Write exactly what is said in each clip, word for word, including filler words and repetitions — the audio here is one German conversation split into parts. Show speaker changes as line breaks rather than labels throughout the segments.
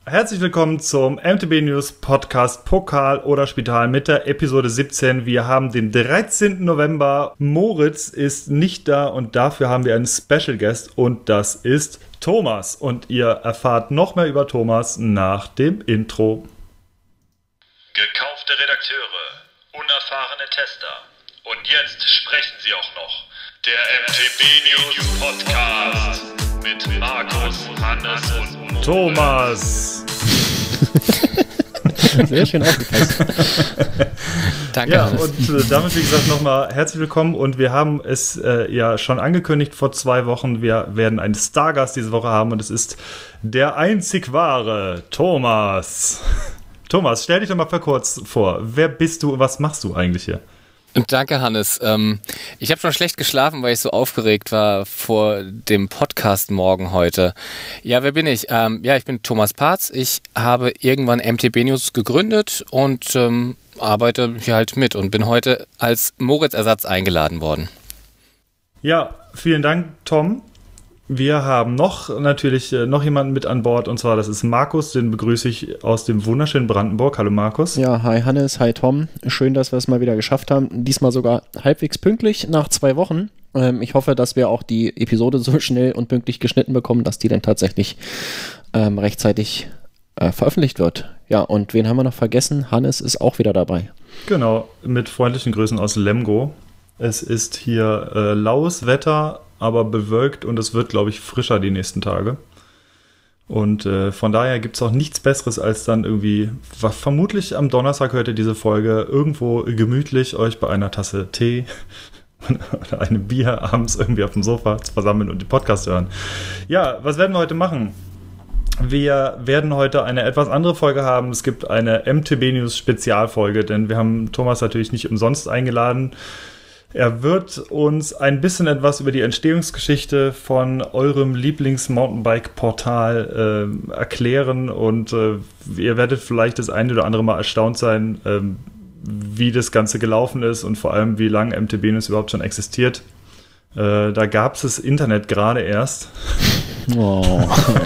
Herzlich willkommen zum M T B News Podcast Pokal oder Spital mit der Episode siebzehn. Wir haben den dreizehnten November. Moritz ist nicht da und dafür haben wir einen Special Guest und das ist Thomas. Und ihr erfahrt noch mehr über Thomas nach dem Intro.
Gekaufte Redakteure, unerfahrene Tester und jetzt sprechen sie auch noch. Der M T B News Podcast mit Markus, Hannes und Moritz.
Thomas.
Sehr schön aufgepasst.
Danke. Ja, Hannes. Und äh, damit, wie gesagt, nochmal herzlich willkommen. Und wir haben es äh, ja schon angekündigt vor zwei Wochen. Wir werden einen Stargast diese Woche haben und es ist der einzig wahre Thomas. Thomas, stell dich doch mal kurz vor. Wer bist du und was machst du eigentlich hier?
Danke, Hannes. Ähm, ich habe schon schlecht geschlafen, weil ich so aufgeregt war vor dem Podcast morgen heute. Ja, wer bin ich? Ähm, ja, ich bin Thomas Parz. Ich habe irgendwann M T B News gegründet und ähm, arbeite hier halt mit und bin heute als Moritz-Ersatz eingeladen worden.
Ja, vielen Dank, Tom. Wir haben noch natürlich äh, noch jemanden mit an Bord und zwar das ist Markus, den begrüße ich aus dem wunderschönen Brandenburg. Hallo Markus.
Ja, hi Hannes, hi Tom. Schön, dass wir es mal wieder geschafft haben. Diesmal sogar halbwegs pünktlich nach zwei Wochen. Ähm, ich hoffe, dass wir auch die Episode so schnell und pünktlich geschnitten bekommen, dass die dann tatsächlich ähm, rechtzeitig äh, veröffentlicht wird. Ja, und wen haben wir noch vergessen? Hannes ist auch wieder dabei.
Genau, mit freundlichen Grüßen aus Lemgo. Es ist hier äh, laues Wetter, aber bewölkt und es wird, glaube ich, frischer die nächsten Tage. Und äh, von daher gibt es auch nichts Besseres, als dann irgendwie, vermutlich am Donnerstag hört ihr diese Folge, irgendwo gemütlich euch bei einer Tasse Tee oder einem Bier abends irgendwie auf dem Sofa zu versammeln und den Podcast hören. Ja, was werden wir heute machen? Wir werden heute eine etwas andere Folge haben. Es gibt eine M T B News Spezialfolge, denn wir haben Thomas natürlich nicht umsonst eingeladen. Er wird uns ein bisschen etwas über die Entstehungsgeschichte von eurem Lieblings-Mountainbike-Portal äh, erklären und äh, ihr werdet vielleicht das eine oder andere Mal erstaunt sein, äh, wie das Ganze gelaufen ist und vor allem, wie lange M T B News überhaupt schon existiert. Äh, da gab es das Internet gerade erst. Oh.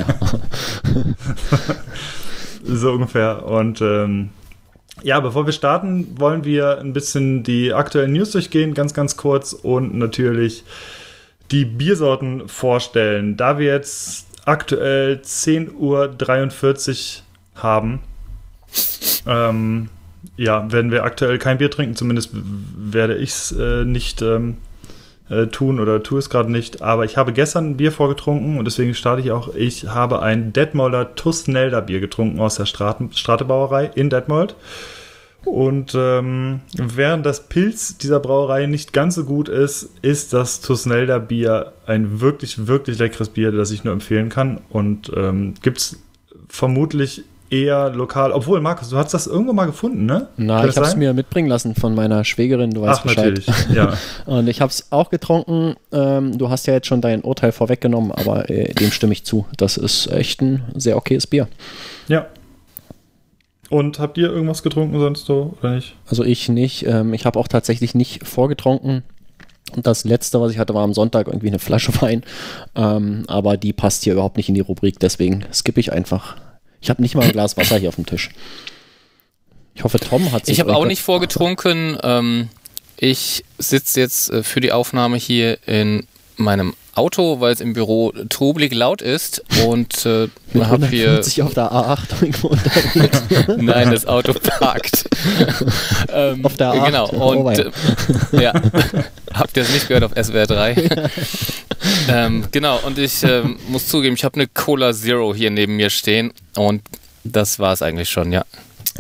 So ungefähr. Und ähm, ja, bevor wir starten, wollen wir ein bisschen die aktuellen News durchgehen, ganz, ganz kurz und natürlich die Biersorten vorstellen. Da wir jetzt aktuell zehn Uhr dreiundvierzig haben, ähm, ja, werden wir aktuell kein Bier trinken, zumindest werde ich es äh, nicht ähm, äh, tun oder tue es gerade nicht, aber ich habe gestern ein Bier vorgetrunken und deswegen starte ich auch, ich habe ein Detmolder Tusnelda Bier getrunken aus der Straten, Stratebrauerei in Detmold. Und ähm, während das Pilz dieser Brauerei nicht ganz so gut ist, ist das Tusnelda Bier ein wirklich, wirklich leckeres Bier, das ich nur empfehlen kann. Und ähm, gibt es vermutlich eher lokal, obwohl, Markus, du hast das irgendwo mal gefunden, ne?
Na, ich habe es mir mitbringen lassen von meiner Schwägerin, du weißt
Ach,
Bescheid.
Natürlich, ja.
Und ich habe es auch getrunken. Ähm, du hast ja jetzt schon dein Urteil vorweggenommen, aber äh, dem stimme ich zu. Das ist echt ein sehr okayes Bier.
Ja. Und habt ihr irgendwas getrunken sonst so, oder nicht?
Also ich nicht. Ähm, ich habe auch tatsächlich nicht vorgetrunken. Und das letzte, was ich hatte, war am Sonntag irgendwie eine Flasche Wein. Ähm, aber die passt hier überhaupt nicht in die Rubrik, deswegen skippe ich einfach. Ich habe nicht mal ein Glas Wasser hier auf dem Tisch. Ich hoffe, Tom hat sich...
Ich habe auch nicht vorgetrunken. Ähm, ich sitze jetzt äh, für die Aufnahme hier in meinem Auto, weil es im Büro trubelig laut ist und äh, habe hier
auf der A acht irgendwo unterwegs.
Nein, das Auto parkt. ähm,
auf der A acht.
Genau. Und
oh
äh, ja, habt ihr es nicht gehört auf S W R drei? ähm, genau. Und ich äh, muss zugeben, ich habe eine Cola Zero hier neben mir stehen und das war es eigentlich schon, ja.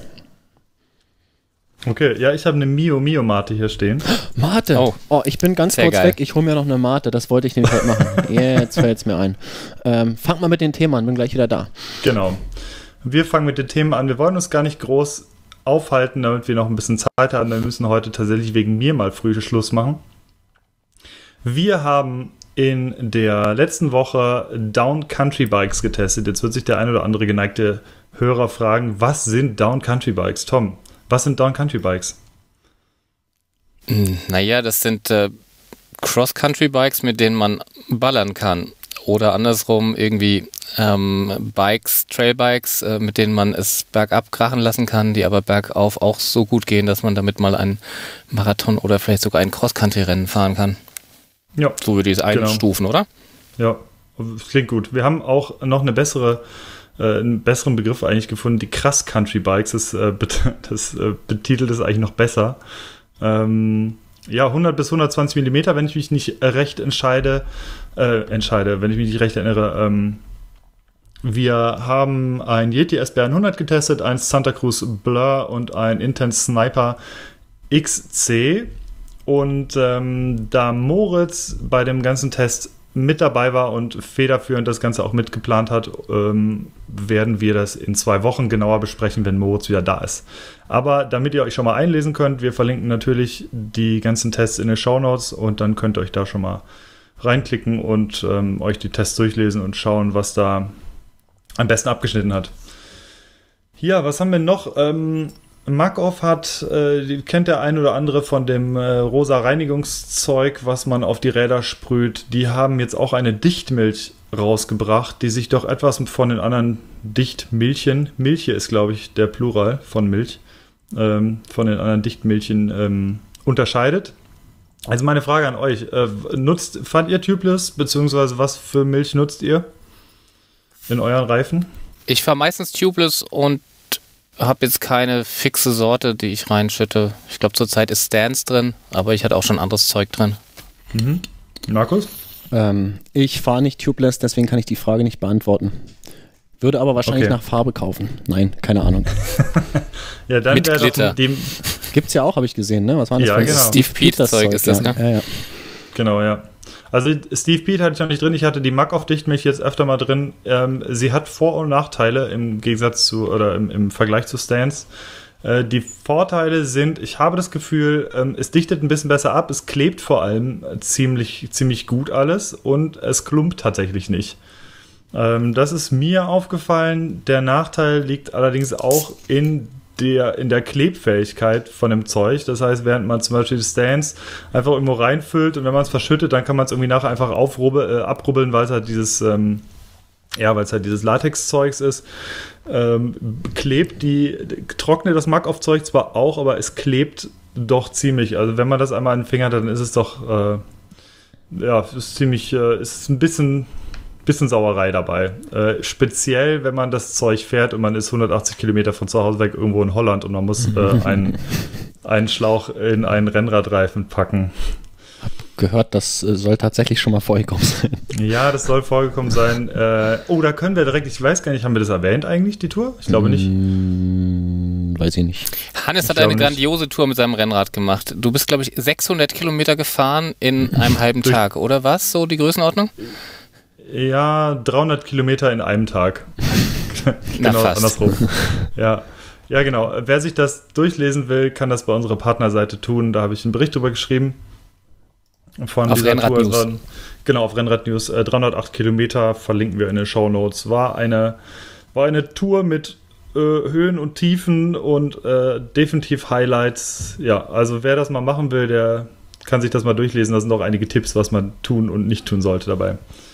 Okay, ja, ich habe eine Mio Mio Mate hier stehen.
Mate? Oh, oh ich bin ganz
Sehr
kurz
geil.
weg. Ich hole mir noch eine Mate. Das wollte ich nämlich heute machen. Jetzt fällt es mir ein. Ähm, fangt mal mit den Themen an. Bin gleich wieder da.
Genau. Wir fangen mit den Themen an. Wir wollen uns gar nicht groß aufhalten, damit wir noch ein bisschen Zeit haben. Wir müssen heute tatsächlich wegen mir mal früh Schluss machen. Wir haben in der letzten Woche Down Country Bikes getestet. Jetzt wird sich der ein oder andere geneigte Hörer fragen, was sind Down Country Bikes? Tom, was sind Down Country Bikes?
Naja, das sind äh, Cross-Country-Bikes, mit denen man ballern kann. oder andersrum irgendwie ähm, Bikes, Trailbikes, äh, mit denen man es bergab krachen lassen kann, die aber bergauf auch so gut gehen, dass man damit mal einen Marathon oder vielleicht sogar ein Cross-Country-Rennen fahren kann.
Ja.
So würde ich es einstufen, genau. Oder?
Ja, klingt gut. Wir haben auch noch eine bessere, äh, einen besseren Begriff eigentlich gefunden, die Cross-Country-Bikes. Das, äh, bet- das äh, betitelt es eigentlich noch besser. Ähm, ja, hundert bis hundertzwanzig Millimeter, wenn ich mich nicht recht entscheide, äh, entscheide, wenn ich mich nicht recht erinnere. Ähm, wir haben ein Yeti S B hundert getestet, ein Santa Cruz Blur und ein Intense Sniper X C. Und ähm, da Moritz bei dem ganzen Test mit dabei war und federführend das Ganze auch mitgeplant hat, ähm, werden wir das in zwei Wochen genauer besprechen, wenn Moritz wieder da ist. Aber damit ihr euch schon mal einlesen könnt, wir verlinken natürlich die ganzen Tests in den Shownotes und dann könnt ihr euch da schon mal reinklicken und ähm, euch die Tests durchlesen und schauen, was da am besten abgeschnitten hat. Ja, was haben wir noch? Ähm, Makov hat, äh, kennt der ein oder andere von dem äh, rosa Reinigungszeug, was man auf die Räder sprüht. Die haben jetzt auch eine Dichtmilch rausgebracht, die sich doch etwas von den anderen Dichtmilchen, Milche ist glaube ich der Plural von Milch, ähm, von den anderen Dichtmilchen ähm, unterscheidet. Also meine Frage an euch, äh, nutzt, fand ihr Tubeless, beziehungsweise was für Milch nutzt ihr in euren Reifen?
Ich fahre meistens Tubeless und habe jetzt keine fixe Sorte, die ich reinschütte. Ich glaube, zurzeit ist Stance drin, aber ich hatte auch schon anderes Zeug drin.
Mhm. Markus?
Ähm, ich fahre nicht Tubeless, deswegen kann ich die Frage nicht beantworten. Würde aber wahrscheinlich
Okay.
nach Farbe kaufen. Nein, keine Ahnung.
Ja, dann
Mit
wäre
Glitter.
doch dem.
Gibt's ja auch, habe ich gesehen, ne? Was war das
Ja,
für ein
genau.
Steve Pete Zeug ist das,
ja.
ne?
Ja, ja.
Genau, ja. Also Steve Pete hatte ich noch nicht drin, ich hatte die Makov-Dichtmilch jetzt öfter mal drin. Ähm, sie hat Vor- und Nachteile im Gegensatz zu, oder im, im Vergleich zu Stance. Äh, die Vorteile sind, ich habe das Gefühl, ähm, es dichtet ein bisschen besser ab, es klebt vor allem ziemlich, ziemlich gut alles und es klumpt tatsächlich nicht. Ähm, das ist mir aufgefallen. Der Nachteil liegt allerdings auch in der, in der Klebfähigkeit von dem Zeug. Das heißt, während man zum Beispiel die Stance einfach irgendwo reinfüllt und wenn man es verschüttet, dann kann man es irgendwie nachher einfach aufrubbel, äh, abrubbeln, weil es halt dieses, ähm, ja, weil es halt dieses Latex-Zeugs ist. Ähm, klebt die, trocknet das Makov-Zeug zwar auch, aber es klebt doch ziemlich. Also wenn man das einmal in den Finger hat, dann ist es doch, äh, ja, ist ziemlich, äh, ist ein bisschen bisschen Sauerei dabei. Äh, speziell, wenn man das Zeug fährt und man ist hundertachtzig Kilometer von zu Hause weg irgendwo in Holland und man muss äh, einen, einen Schlauch in einen Rennradreifen packen.
Hab gehört, das äh, soll tatsächlich schon mal vorgekommen sein.
Ja, das soll vorgekommen sein. Äh, oh, da können wir direkt, ich weiß gar nicht, haben wir das erwähnt eigentlich, die Tour? Ich glaube nicht.
Mm, weiß ich nicht.
Hannes
Ich
hat
glaube
eine
nicht.
grandiose Tour mit seinem Rennrad gemacht. Du bist, glaube ich, sechshundert Kilometer gefahren in einem halben
Durch-
Tag, oder was? So die Größenordnung?
Ja, dreihundert Kilometer in einem Tag.
Na,
Genau,
fast.
andersrum. Ja. Ja, genau. Wer sich das durchlesen will, kann das bei unserer Partnerseite tun. Da habe ich einen Bericht drüber geschrieben. Von
Auf
dieser
Rennrad
Tour.
News.
Dran- Genau, auf Rennrad News. Äh, dreihundertacht Kilometer verlinken wir in den Shownotes. War eine, war eine Tour mit äh, Höhen und Tiefen und äh, definitiv Highlights. Ja, also wer das mal machen will, der kann sich das mal durchlesen. Da sind auch einige Tipps, was man tun und nicht tun sollte dabei.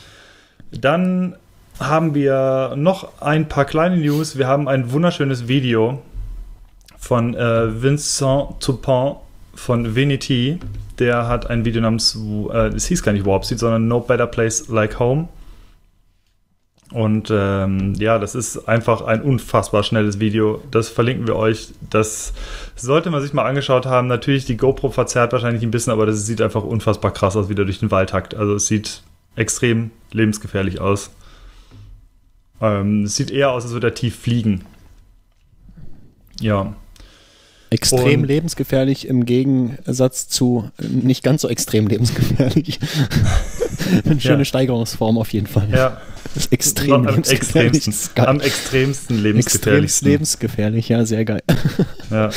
Dann haben wir noch ein paar kleine News. Wir haben ein wunderschönes Video von äh, Vincent Toupin von Veneti. Der hat ein Video namens, äh, es hieß gar nicht Warp Speed, sondern No Better Place Like Home. Und ähm, ja, das ist einfach ein unfassbar schnelles Video. Das verlinken wir euch. Das sollte man sich mal angeschaut haben. Natürlich, die GoPro verzerrt wahrscheinlich ein bisschen, aber das sieht einfach unfassbar krass aus, wie der durch den Wald hackt. Also es sieht extrem lebensgefährlich aus. Ähm, es sieht eher aus, als würde er tief fliegen. Ja.
Extrem
Und-
lebensgefährlich im Gegensatz zu äh, nicht ganz so extrem lebensgefährlich. Eine schöne
Ja.
Steigerungsform auf jeden Fall.
Ja,
Das ist extrem
am
lebensgefährlich.
extremsten,
Das ist geil.
am extremsten
Extremst
lebensgefährlichsten.
lebensgefährlich, ja, sehr geil.
Ja.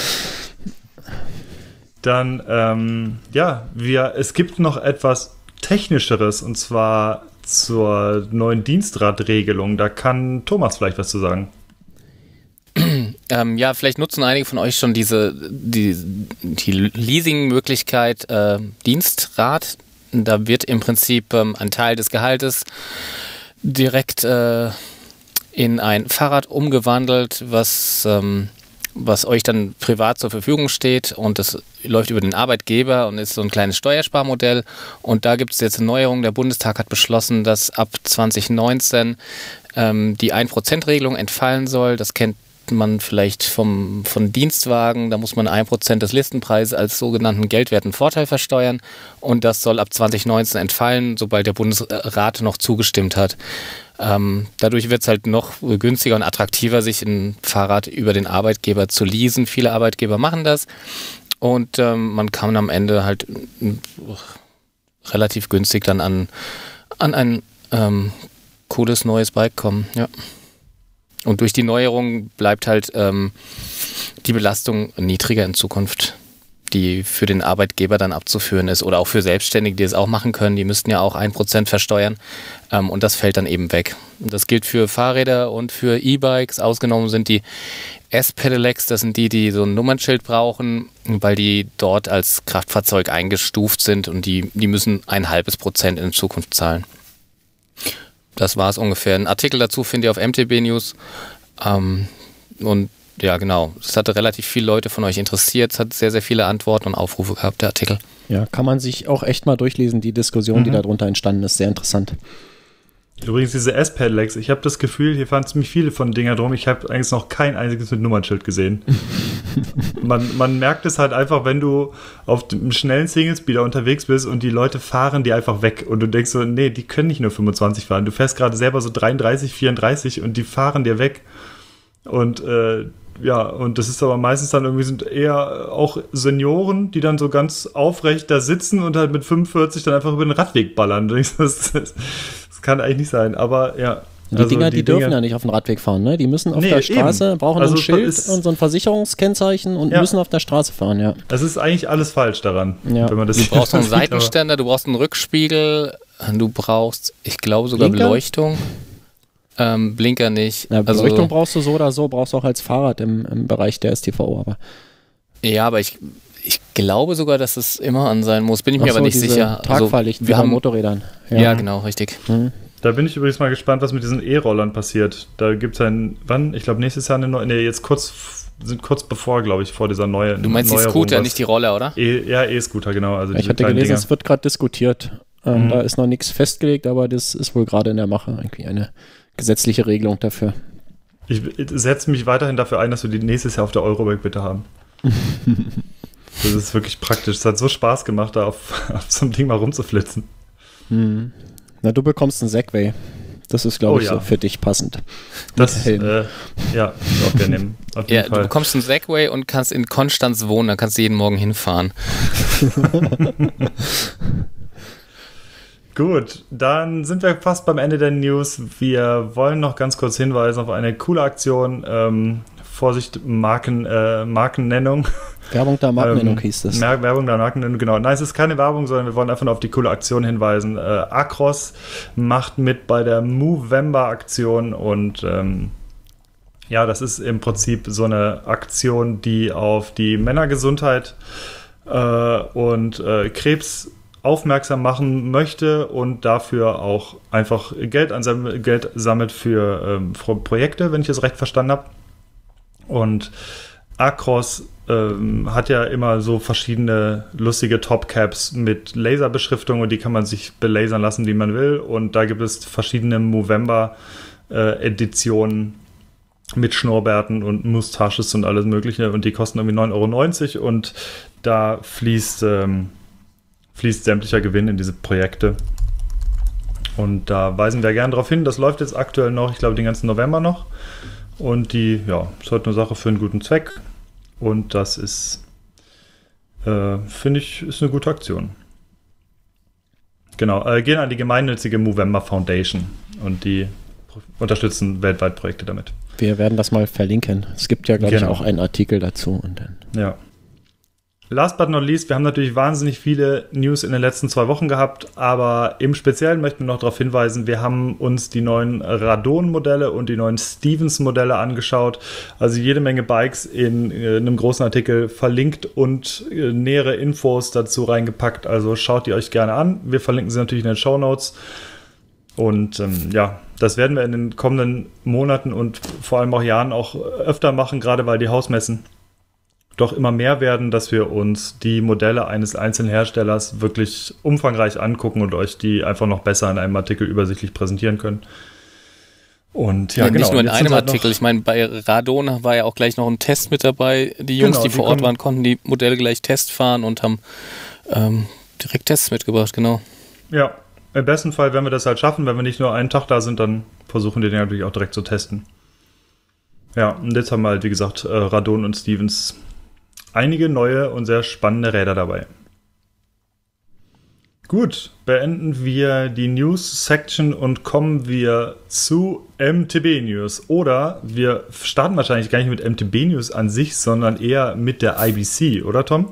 Dann, ähm, ja, wir, es gibt noch etwas Technischeres und zwar zur neuen Dienstradregelung. Da kann Thomas vielleicht was zu sagen.
Ähm, ja, vielleicht nutzen einige von euch schon diese die, die Leasing-Möglichkeit äh, Dienstrad Da wird im Prinzip ähm, ein Teil des Gehaltes direkt äh, in ein Fahrrad umgewandelt, was, ähm, was euch dann privat zur Verfügung steht, und das läuft über den Arbeitgeber und ist so ein kleines Steuersparmodell. Und da gibt es jetzt eine Neuerung. Der Bundestag hat beschlossen, dass ab zwanzig neunzehn ähm, die ein Prozent Regelung entfallen soll. Das kennt man vielleicht vom, von Dienstwagen. Da muss man ein Prozent des Listenpreises als sogenannten geldwerten Vorteil versteuern. Und das soll ab zwanzig neunzehn entfallen, sobald der Bundesrat noch zugestimmt hat. Ähm, dadurch wird es halt noch günstiger und attraktiver, sich ein Fahrrad über den Arbeitgeber zu leasen. Viele Arbeitgeber machen das. Und ähm, man kann am Ende halt äh, relativ günstig dann an, an ein ähm, cooles neues Bike kommen. Ja. Und durch die Neuerung bleibt halt ähm, die Belastung niedriger in Zukunft, die für den Arbeitgeber dann abzuführen ist, oder auch für Selbstständige, die es auch machen können. Die müssten ja auch ein Prozent versteuern, ähm, und das fällt dann eben weg. Und das gilt für Fahrräder und für E-Bikes. Ausgenommen sind die S-Pedelecs, das sind die, die so ein Nummernschild brauchen, weil die dort als Kraftfahrzeug eingestuft sind, und die, die müssen ein halbes Prozent in Zukunft zahlen. Das war es ungefähr. Ein Artikel dazu findet ihr auf M T B News. Ähm, und ja, genau. Es hatte relativ viele Leute von euch interessiert. Es hat sehr, sehr viele Antworten und Aufrufe gehabt, der Artikel.
Ja, kann man sich auch echt mal durchlesen. Die Diskussion, mhm. die darunter entstanden ist, sehr interessant.
Übrigens diese S-Pedelecs, ich habe das Gefühl, hier fahren ziemlich viele von Dinger drum. Ich habe eigentlich noch kein einziges mit Nummernschild gesehen. man, man merkt es halt einfach, wenn du auf dem schnellen Singlespeeder unterwegs bist und die Leute fahren die einfach weg und du denkst so, nee, die können nicht nur fünfundzwanzig fahren. Du fährst gerade selber so dreiunddreißig, vierunddreißig und die fahren dir weg. Und äh, ja, und das ist aber meistens dann irgendwie, sind eher auch Senioren, die dann so ganz aufrecht da sitzen und halt mit fünfundvierzig dann einfach über den Radweg ballern. Das, das, das kann eigentlich nicht sein, aber ja.
Die
also
Dinger, die, die dürfen
Dinger,
ja nicht auf den Radweg fahren, ne? Die müssen auf
nee,
der Straße,
eben.
brauchen
also
ein Schild
ist,
und so ein Versicherungskennzeichen und
ja.
müssen auf der Straße fahren, ja.
Das ist eigentlich alles falsch daran,
ja.
wenn man das
Du brauchst einen
sieht,
Seitenständer, du brauchst einen Rückspiegel, du brauchst, ich glaube sogar
Blinker?
Beleuchtung. Ähm, Blinker nicht.
Ja,
also,
Beleuchtung brauchst du so oder so, brauchst du auch als Fahrrad im, im Bereich der S T V O, aber.
Ja, aber ich, ich glaube sogar, dass es immer an sein muss. Bin ich mir
Ach so,
aber nicht
diese
sicher.
Tagfahrlichten
also, wir
bei
haben
Motorrädern.
Ja, ja genau, richtig.
Mhm.
Da bin ich übrigens mal gespannt, was mit diesen E-Rollern passiert. Da gibt es ein, wann? Ich glaube nächstes Jahr eine neue, nee, jetzt kurz, sind kurz bevor, glaube ich, vor dieser neuen.
Du meinst die Scooter, was, nicht die Roller, oder?
E, ja, E-Scooter, genau. Also
ich hatte gelesen,
Dinger.
es wird gerade diskutiert. Ähm,
mhm.
Da ist noch nichts festgelegt, aber das ist wohl gerade in der Mache, irgendwie eine gesetzliche Regelung dafür.
Ich setze mich weiterhin dafür ein, dass wir die nächstes Jahr auf der Eurobike bitte haben. Das ist wirklich praktisch. Es hat so Spaß gemacht, da auf, auf so einem Ding mal rumzuflitzen.
Hm. Na, du bekommst einen Segway. Das ist, glaube
oh,
ich,
ja.
so für dich passend.
Das, äh, ja, auch gerne nehmen. Auf jeden
Ja,
Fall.
du bekommst einen Segway und kannst in Konstanz wohnen, dann kannst du jeden Morgen hinfahren.
Gut, dann sind wir fast beim Ende der News. Wir wollen noch ganz kurz hinweisen auf eine coole Aktion. Ähm, Vorsicht, Marken, äh, Markennennung.
Werbung der Markennennung
ähm,
hieß das.
Werbung der Markennennung, genau. Nein, es ist keine Werbung, sondern wir wollen einfach nur auf die coole Aktion hinweisen. Äh, Acros macht mit bei der Movember-Aktion und ähm, ja, das ist im Prinzip so eine Aktion, die auf die Männergesundheit äh, und äh, Krebs aufmerksam machen möchte und dafür auch einfach Geld, ansam- Geld sammelt für ähm, Projekte, wenn ich es recht verstanden habe. Und Acros ähm, hat ja immer so verschiedene lustige Topcaps mit Laserbeschriftung und die kann man sich belasern lassen, wie man will. Und da gibt es verschiedene Movember-Editionen äh, mit Schnurrbärten und Mustaches und alles mögliche und die kosten irgendwie neun Euro neunzig und da fließt ähm, fließt sämtlicher Gewinn in diese Projekte. Und da weisen wir gerne darauf hin. Das läuft jetzt aktuell noch, ich glaube, den ganzen November noch. Und die, ja, ist halt eine Sache für einen guten Zweck. Und das ist, äh, finde ich, ist eine gute Aktion. Genau, äh, gehen an die gemeinnützige Movember Foundation. Und die unterstützen weltweit Projekte damit.
Wir werden das mal verlinken. Es gibt ja, glaube
genau.
ich, auch einen Artikel dazu. Und dann
ja. Last but not least, wir haben natürlich wahnsinnig viele News in den letzten zwei Wochen gehabt, aber im Speziellen möchten wir noch darauf hinweisen, wir haben uns die neuen Radon-Modelle und die neuen Stevens-Modelle angeschaut. Also jede Menge Bikes in, in einem großen Artikel verlinkt und äh, nähere Infos dazu reingepackt. Also schaut die euch gerne an. Wir verlinken sie natürlich in den Shownotes. Und ähm, ja, das werden wir in den kommenden Monaten und vor allem auch Jahren auch öfter machen, gerade weil die Hausmessen doch immer mehr werden, dass wir uns die Modelle eines einzelnen Herstellers wirklich umfangreich angucken und euch die einfach noch besser in einem Artikel übersichtlich präsentieren können. Und ja,
ja
genau.
Nicht nur in
Jetzt
einem
sind halt
Artikel. Ich meine, bei Radon war ja auch gleich noch ein Test mit dabei. Die Jungs,
Genau,
die
die
vor Ort
können-
waren, konnten die Modelle gleich Test fahren und haben ähm, direkt Tests mitgebracht, genau.
Ja, im besten Fall, wenn wir das halt schaffen, wenn wir nicht nur einen Tag da sind, dann versuchen wir den natürlich auch direkt zu testen. Ja, und jetzt haben wir halt, wie gesagt, äh, Radon und Stevens einige neue und sehr spannende Räder dabei. Gut, beenden wir die News-Section und kommen wir zu M T B-News. Oder wir starten wahrscheinlich gar nicht mit M T B-News an sich, sondern eher mit der I B C, oder Tom?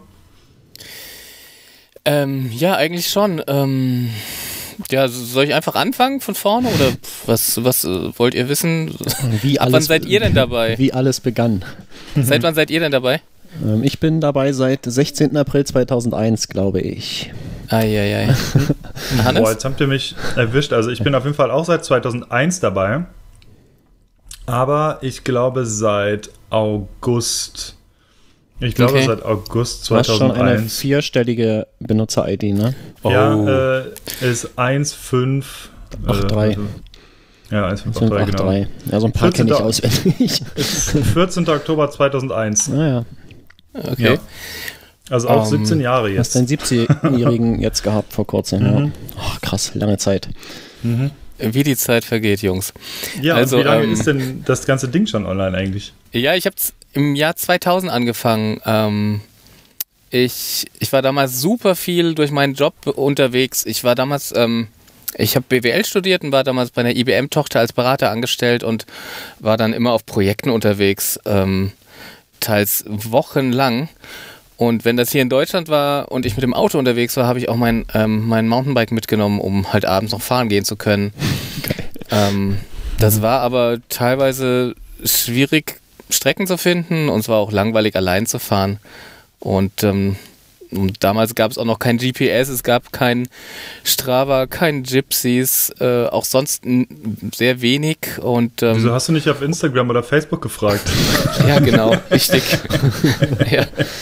Ähm, ja, eigentlich schon. Ähm, ja, soll ich einfach anfangen von vorne oder was, was äh, wollt ihr wissen?
Wie
Ab wann
alles,
seid ihr denn dabei?
Wie alles begann.
Seit wann seid ihr denn dabei?
Ähm, ich bin dabei seit sechzehnten April zweitausendeins, glaube ich.
Eieiei. Hannes?
Boah, jetzt habt ihr mich erwischt. Also ich bin auf jeden Fall auch seit zweitausendeins dabei. Aber ich glaube seit August. Ich glaube
Okay.
seit August
Du hast schon eine
zweitausendeins.
vierstellige Benutzer-I D, ne?
Oh.
Ja, äh, ist eins fünf
acht drei.
also, ja, eins fünf acht
fünf
drei,
acht
genau.
drei. Ja, so ein paar kenne ich
vierzehnten
auswendig.
vierzehnten Oktober zweitausendeins.
Naja,
Okay.
Ja. Also auch
Ähm,
siebzehn Jahre
hast
jetzt.
deinen siebzehnjährigen jetzt gehabt vor kurzem. Ja. Oh, krass, lange Zeit.
Wie die Zeit vergeht, Jungs.
Ja,
also,
und wie lange
ähm,
ist denn das ganze Ding schon online eigentlich?
Ja, ich habe im Jahr zweitausend angefangen. Ähm, ich, ich war damals super viel durch meinen Job unterwegs. Ich war damals, ähm, ich habe B W L studiert und war damals bei einer I B M-Tochter als Berater angestellt und war dann immer auf Projekten unterwegs, ähm, teils wochenlang. Und wenn das hier in Deutschland war und ich mit dem Auto unterwegs war, habe ich auch mein, ähm, mein Mountainbike mitgenommen, um halt abends noch fahren gehen zu können. Ähm, das war aber teilweise schwierig, Strecken zu finden und es war auch langweilig, allein zu fahren. Und, ähm, und damals gab es auch noch kein G P S, es gab kein Strava, kein Gypsies, äh, auch sonst n- sehr wenig. Und, ähm,
Wieso hast du nicht auf Instagram oder Facebook gefragt?
ja, genau, richtig. ja.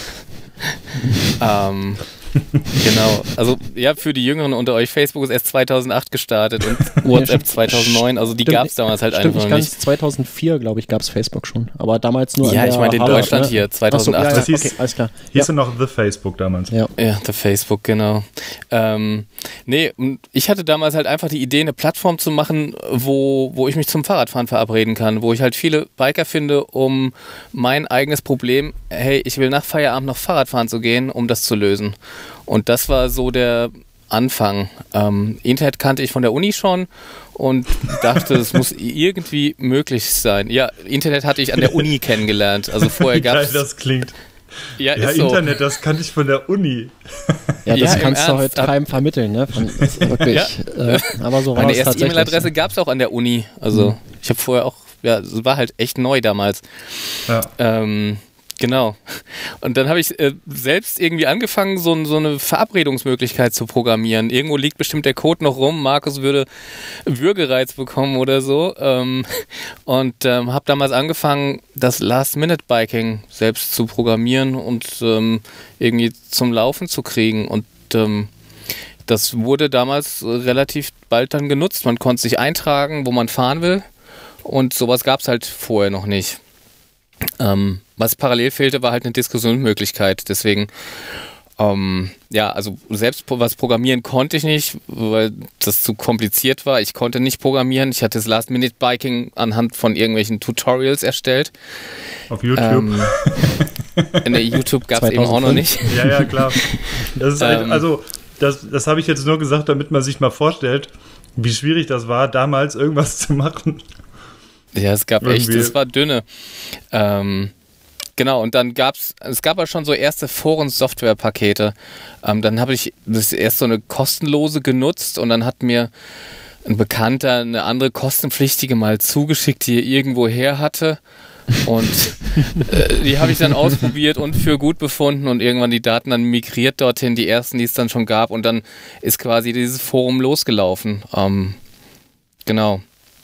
ähm, genau, also ja, für die Jüngeren unter euch, Facebook ist erst zweitausendacht gestartet und WhatsApp
stimmt.
zweitausendneun, also die
Stimmt,
gab es damals halt
Stimmt
einfach
nicht
noch
ganz.
nicht.
zweitausendvier, glaube ich, gab es Facebook schon. Aber damals nur
Ja,
an
ich
der
meine in
Halle,
Deutschland
ne?
hier,
Ach so,
zweitausendacht.
ja, ja,
Das hieß-
okay, alles klar.
Hieß
Ja.
ja noch The Facebook damals.
Ja.
Ja, der Facebook, genau. Ähm, nee, und ich hatte damals halt einfach die Idee, eine Plattform zu machen, wo, wo ich mich zum Fahrradfahren verabreden kann, wo ich halt viele Biker finde, um mein eigenes Problem, hey, ich will nach Feierabend noch Fahrrad fahren zu gehen, um das zu lösen. Und das war so der Anfang. Ähm, Internet kannte ich von der Uni schon und dachte, es muss irgendwie möglich sein. Ja, Internet hatte ich an der Uni kennengelernt. Also vorher
Wie
gab
geil
es...
das klingt.
Ja,
Ja,
ist so.
Internet, das kannte ich von der Uni.
Ja, das
Ja, im
kannst du
Ernst,
heute
ab-
keinem vermitteln, ne? Von, das ist wirklich, äh, aber so war
Meine
es
erste
tatsächlich.
E-Mail-Adresse gab es auch an der Uni. Also ich habe vorher auch, ja, es war halt echt neu damals.
Ja.
Ähm, genau. Und dann habe ich äh, selbst irgendwie angefangen, so, so eine Verabredungsmöglichkeit zu programmieren. Irgendwo liegt bestimmt der Code noch rum. Markus würde Würgereiz bekommen oder so. Ähm, und ähm, habe damals angefangen, das Last-Minute-Biking selbst zu programmieren und ähm, irgendwie zum Laufen zu kriegen. Und ähm, das wurde damals relativ bald dann genutzt. Man konnte sich eintragen, wo man fahren will. Und sowas gab es halt vorher noch nicht. Ähm, was parallel fehlte, war halt eine Diskussionsmöglichkeit. Deswegen, ähm, ja, also selbst pro- was programmieren konnte ich nicht, weil das zu kompliziert war. Ich konnte nicht programmieren. Ich hatte das Last-Minute-Biking anhand von irgendwelchen Tutorials erstellt.
Auf YouTube.
Ähm, in der YouTube gab es eben auch noch nicht.
Ja, ja, klar. Das ist halt,
Ähm.
also, das, das habe ich jetzt nur gesagt, damit man sich mal vorstellt, wie schwierig das war, damals irgendwas zu machen.
Ja, es gab echt,
Irgendwie.
es war dünne. Ähm, genau, und dann gab's, es gab ja schon so erste Foren-Software-Pakete. Ähm, dann habe ich das erst so eine kostenlose genutzt und dann hat mir ein Bekannter eine andere kostenpflichtige mal zugeschickt, die er irgendwo her hatte. Und äh, die habe ich dann ausprobiert und für gut befunden und irgendwann die Daten dann migriert dorthin, die ersten, die es dann schon gab, und dann ist quasi dieses Forum losgelaufen. Ähm, genau.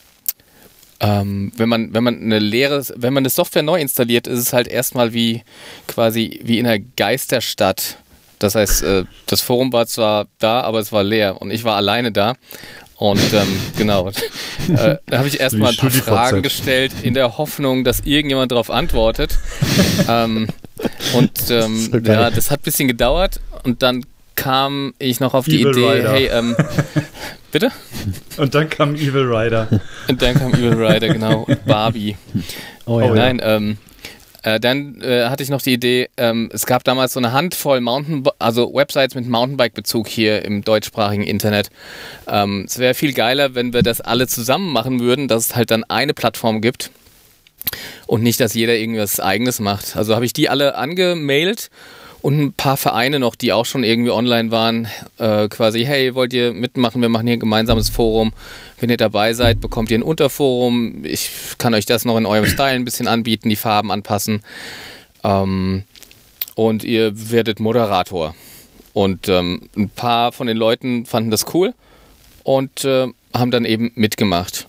Ähm, wenn man, wenn man eine leere, wenn man eine Software neu installiert, ist es halt erstmal wie quasi wie in einer Geisterstadt. Das heißt, äh, das Forum war zwar da, aber es war leer und ich war alleine da. Und ähm, genau, äh, da habe ich erstmal ein paar Fragen gestellt, in der Hoffnung, dass irgendjemand darauf antwortet. ähm, und ähm, das ja, das hat ein bisschen gedauert und dann kam ich noch auf die
Evil
Idee,
Rider.
hey, ähm, bitte?
Und dann kam Evil Rider.
Und dann kam Evil Rider, genau, und Barbie.
Oh ja.
Nein, ähm, Äh, dann äh, hatte ich noch die Idee, ähm, es gab damals so eine Handvoll Mountain, also Websites mit Mountainbike-Bezug hier im deutschsprachigen Internet. Ähm, es wäre viel geiler, wenn wir das alle zusammen machen würden, dass es halt dann eine Plattform gibt und nicht, dass jeder irgendwas Eigenes macht. Also habe ich die alle angemailt und ein paar Vereine noch, die auch schon irgendwie online waren, äh, quasi, hey, wollt ihr mitmachen, wir machen hier ein gemeinsames Forum. Wenn ihr dabei seid, bekommt ihr ein Unterforum. Ich kann euch das noch in eurem Style ein bisschen anbieten, die Farben anpassen. Ähm, und ihr werdet Moderator. Und ähm, ein paar von den Leuten fanden das cool und äh, haben dann eben mitgemacht.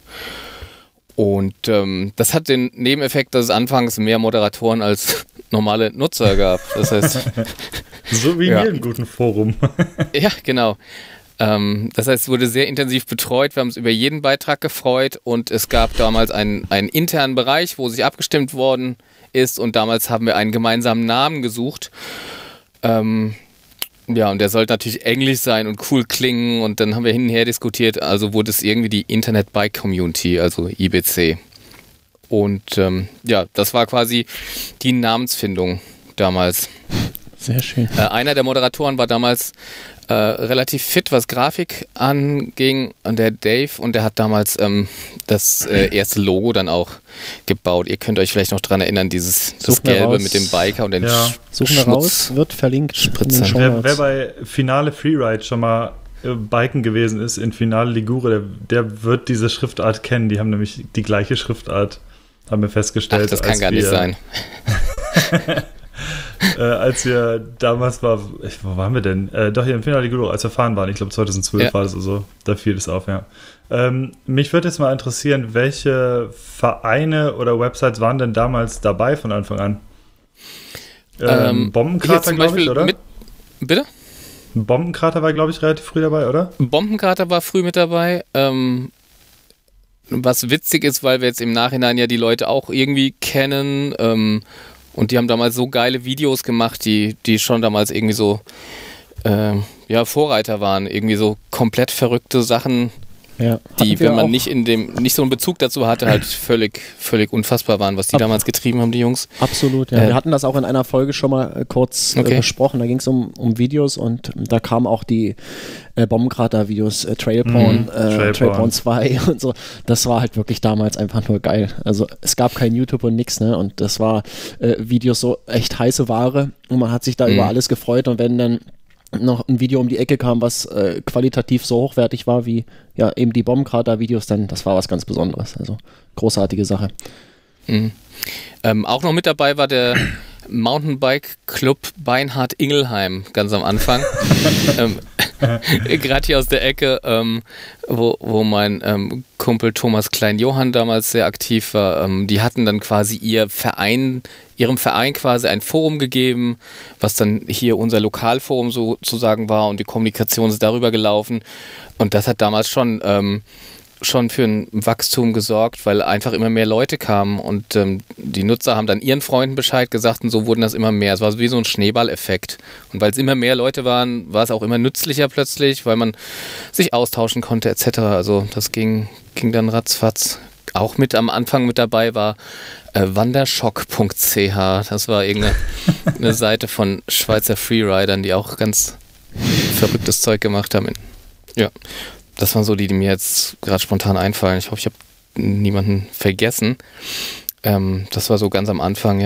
Und ähm, das hat den Nebeneffekt, dass es anfangs mehr Moderatoren als normale Nutzer gab. Das heißt,
so wie in
ja.
jedem guten Forum.
Ja, genau. Ähm, das heißt, es wurde sehr intensiv betreut. Wir haben uns über jeden Beitrag gefreut und es gab damals einen, einen internen Bereich, wo sich abgestimmt worden ist und damals haben wir einen gemeinsamen Namen gesucht. Ähm, ja, und der sollte natürlich englisch sein und cool klingen und dann haben wir hin und her diskutiert, also wurde es irgendwie die Internet Bike Community, also I B C. Und ähm, ja, das war quasi die Namensfindung damals.
Sehr schön.
Äh, einer der Moderatoren war damals äh, relativ fit, was Grafik anging, und der Dave, und der hat damals ähm, das äh, erste Logo dann auch gebaut. Ihr könnt euch vielleicht noch dran erinnern, dieses das
Suchen wir
Gelbe
raus.
mit dem Biker und den
Ja.
Sch
Suchen wir
Schmutz.
raus, wird verlinkt.
Spritzer.
in den
Wer,
Shownotes.
wer bei Finale Freeride schon mal äh, Biken gewesen ist, in Finale Ligure, der, der wird diese Schriftart kennen. Die haben nämlich die gleiche Schriftart, haben wir festgestellt.
Ach, das kann
als
gar nicht
wir,
sein.
äh, als wir damals war, ich, wo waren wir denn? Äh, doch hier im Finale Ligure, als wir fahren waren, ich glaube zweitausendzwölf
Ja.
war das oder so, da fiel es auf, ja. Ähm, mich würde jetzt mal interessieren, welche Vereine oder Websites waren denn damals dabei von Anfang an? Ähm,
Ähm,
Bombenkrater,
hier zum
glaube ich,
Beispiel
oder?
mit, bitte?
Bombenkrater war, glaube ich, relativ früh dabei, oder?
Bombenkrater war früh mit dabei. Ähm, was witzig ist, weil wir jetzt im Nachhinein ja die Leute auch irgendwie kennen. Ähm, und die haben damals so geile Videos gemacht, die, die schon damals irgendwie so äh, ja, Vorreiter waren. Irgendwie so komplett verrückte Sachen,
Ja,
die,
hatten wir
wenn man
auch.
nicht in dem nicht so einen Bezug dazu hatte, halt völlig, völlig unfassbar waren, was die
Ab-
damals getrieben haben, die Jungs.
Absolut, ja.
Äh,
Wir hatten das auch in einer Folge schon mal äh, kurz
Okay.
äh, besprochen. Da ging es um, um Videos und da kamen auch die äh, Bombenkrater-Videos, äh, Trailporn,
Mhm,
äh,
Trailporn.
Trailporn zwei und so. Das war halt wirklich damals einfach nur geil. Also es gab kein YouTube und nix, ne? Und das war äh, Videos so echt heiße Ware und man hat sich da
Mhm.
über alles gefreut und wenn dann noch ein Video um die Ecke kam, was äh, qualitativ so hochwertig war wie ja eben die Bombenkrater-Videos, dann das war was ganz Besonderes. Also großartige Sache.
Mhm. Ähm, auch noch mit dabei war der Mountainbike Club Beinhard Ingelheim ganz am Anfang. ähm, Gerade hier aus der Ecke, ähm, wo, wo mein ähm, Kumpel Thomas Klein-Johann damals sehr aktiv war. Ähm, die hatten dann quasi ihr Verein, ihrem Verein quasi ein Forum gegeben, was dann hier unser Lokalforum sozusagen war und die Kommunikation ist darüber gelaufen. Und das hat damals schon ähm, schon für ein Wachstum gesorgt, weil einfach immer mehr Leute kamen und ähm, die Nutzer haben dann ihren Freunden Bescheid gesagt und so wurden das immer mehr. Es war wie so ein Schneeballeffekt. Und weil es immer mehr Leute waren, war es auch immer nützlicher plötzlich, weil man sich austauschen konnte et cetera. Also das ging, ging dann ratzfatz. Auch mit am Anfang mit dabei war äh, wanderschock punkt c h. Das war irgendeine eine Seite von Schweizer Freeridern, die auch ganz verrücktes Zeug gemacht haben. Ja. Das waren so die, die mir jetzt gerade spontan einfallen. Ich hoffe, ich habe niemanden vergessen. Ähm, das war so ganz am Anfang, ja.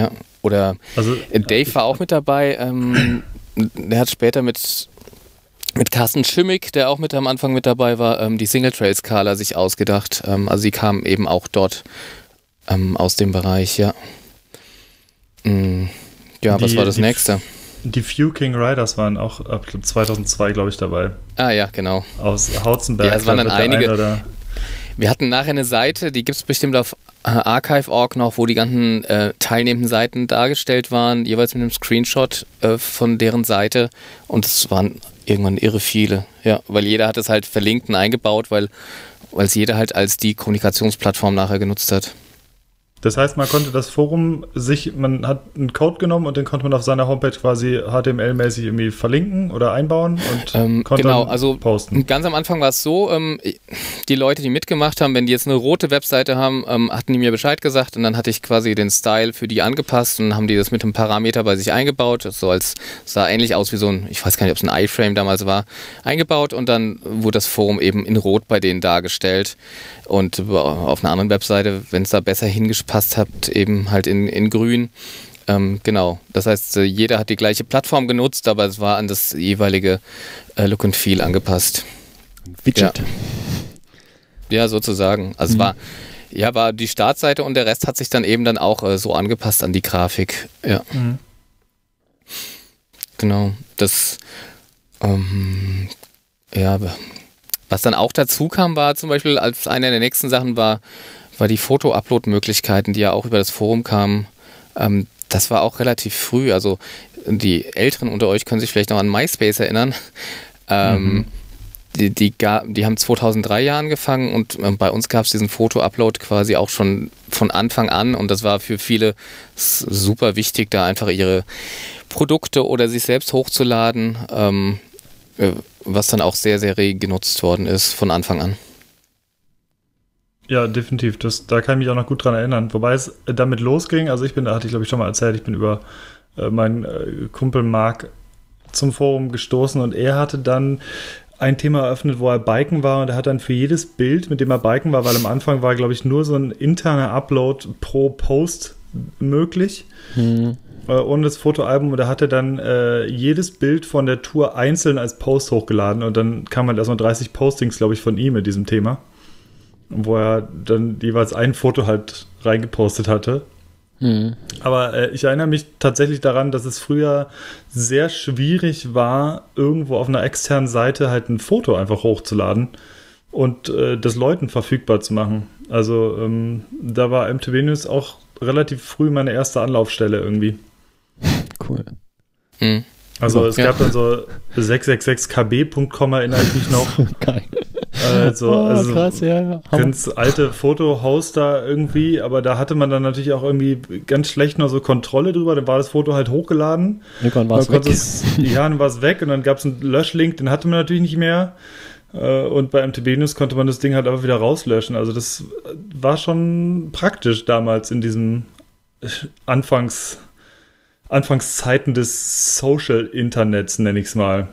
Oder
Also,
Dave war auch mit dabei. Ähm, der hat später mit, mit Carsten Schimmig, der auch mit am Anfang mit dabei war, ähm, die Single-Trail-Skala sich ausgedacht. Ähm, also sie kamen eben auch dort ähm, aus dem Bereich, ja. Mhm. Ja,
Die,
was war das
die,
nächste?
Die Few King Riders waren auch ab zweitausendzwei, glaube ich, dabei.
Ah ja, genau.
Aus Hauzenberg.
Ja, es waren dann einige.
Ein
Wir hatten nachher eine Seite, die gibt es bestimmt auf archive punkt org noch, wo die ganzen äh, teilnehmenden Seiten dargestellt waren, jeweils mit einem Screenshot äh, von deren Seite. Und es waren irgendwann irre viele. Ja, weil jeder hat es halt verlinkt und eingebaut, weil es jeder halt als die Kommunikationsplattform nachher genutzt hat.
Das heißt, man konnte das Forum sich, man hat einen Code genommen und den konnte man auf seiner Homepage quasi H T M L-mäßig irgendwie verlinken oder einbauen und
ähm,
konnte
genau,
dann
also
posten.
Ganz am Anfang war es so, ähm, die Leute, die mitgemacht haben, wenn die jetzt eine rote Webseite haben, ähm, hatten die mir Bescheid gesagt und dann hatte ich quasi den Style für die angepasst und dann haben die das mit einem Parameter bei sich eingebaut, so als sah ähnlich aus wie so ein, ich weiß gar nicht, ob es ein iFrame damals war, eingebaut und dann wurde das Forum eben in rot bei denen dargestellt und auf einer anderen Webseite, wenn es da besser hingepasst hat, eben halt in, in grün. Ähm, genau, das heißt, jeder hat die gleiche Plattform genutzt, aber es war an das jeweilige äh, Look and Feel angepasst.
Widget.
Ja, ja sozusagen. Also mhm. es war, ja, war die Startseite und der Rest hat sich dann eben dann auch äh, so angepasst an die Grafik. Ja. Mhm. Genau, das ähm, ja, was dann auch dazu kam, war zum Beispiel, als eine der nächsten Sachen war, war die Foto-Upload-Möglichkeiten, die ja auch über das Forum kamen. Ähm, das war auch relativ früh. Also die Älteren unter euch können sich vielleicht noch an MySpace erinnern. Ähm, mhm. die, die, die haben zweitausenddrei ja angefangen und äh, bei uns gab es diesen Foto-Upload quasi auch schon von Anfang an und das war für viele super wichtig, da einfach ihre Produkte oder sich selbst hochzuladen, ähm, äh, was dann auch sehr, sehr rege genutzt worden ist von Anfang an.
Ja, definitiv. Das, da kann ich mich auch noch gut dran erinnern. Wobei es damit losging, also ich bin, da hatte ich glaube ich schon mal erzählt, ich bin über äh, meinen äh, Kumpel Marc zum Forum gestoßen und er hatte dann ein Thema eröffnet, wo er Biken war und er hat dann für jedes Bild, mit dem er Biken war, weil am Anfang war glaube ich nur so ein interner Upload pro Post möglich, mhm. äh, ohne das Fotoalbum und da hat er dann äh, jedes Bild von der Tour einzeln als Post hochgeladen und dann kamen halt erstmal dreißig Postings glaube ich von ihm mit diesem Thema. Wo er dann jeweils ein Foto halt reingepostet hatte. Mhm. Aber äh, ich erinnere mich tatsächlich daran, dass es früher sehr schwierig war, irgendwo auf einer externen Seite halt ein Foto einfach hochzuladen und äh, das Leuten verfügbar zu machen. Also ähm, da war M T B News auch relativ früh meine erste Anlaufstelle irgendwie.
Cool.
Mhm.
Also es
ja.
gab dann so sechs sechs sechs k b punkt com erinnere ich mich noch.
Geil.
Also,
oh,
also
krass, ja.
ganz alte Foto-Hoster irgendwie, aber da hatte man dann natürlich auch irgendwie ganz schlecht noch so Kontrolle drüber, dann war das Foto halt hochgeladen.
Irgendwann war es weg.
Es, ja, dann war es weg und dann gab es einen Löschlink, den hatte man natürlich nicht mehr und bei M T B News konnte man das Ding halt einfach wieder rauslöschen, also das war schon praktisch damals in diesem Anfangs, Anfangszeiten des Social-Internets, nenne ich es mal.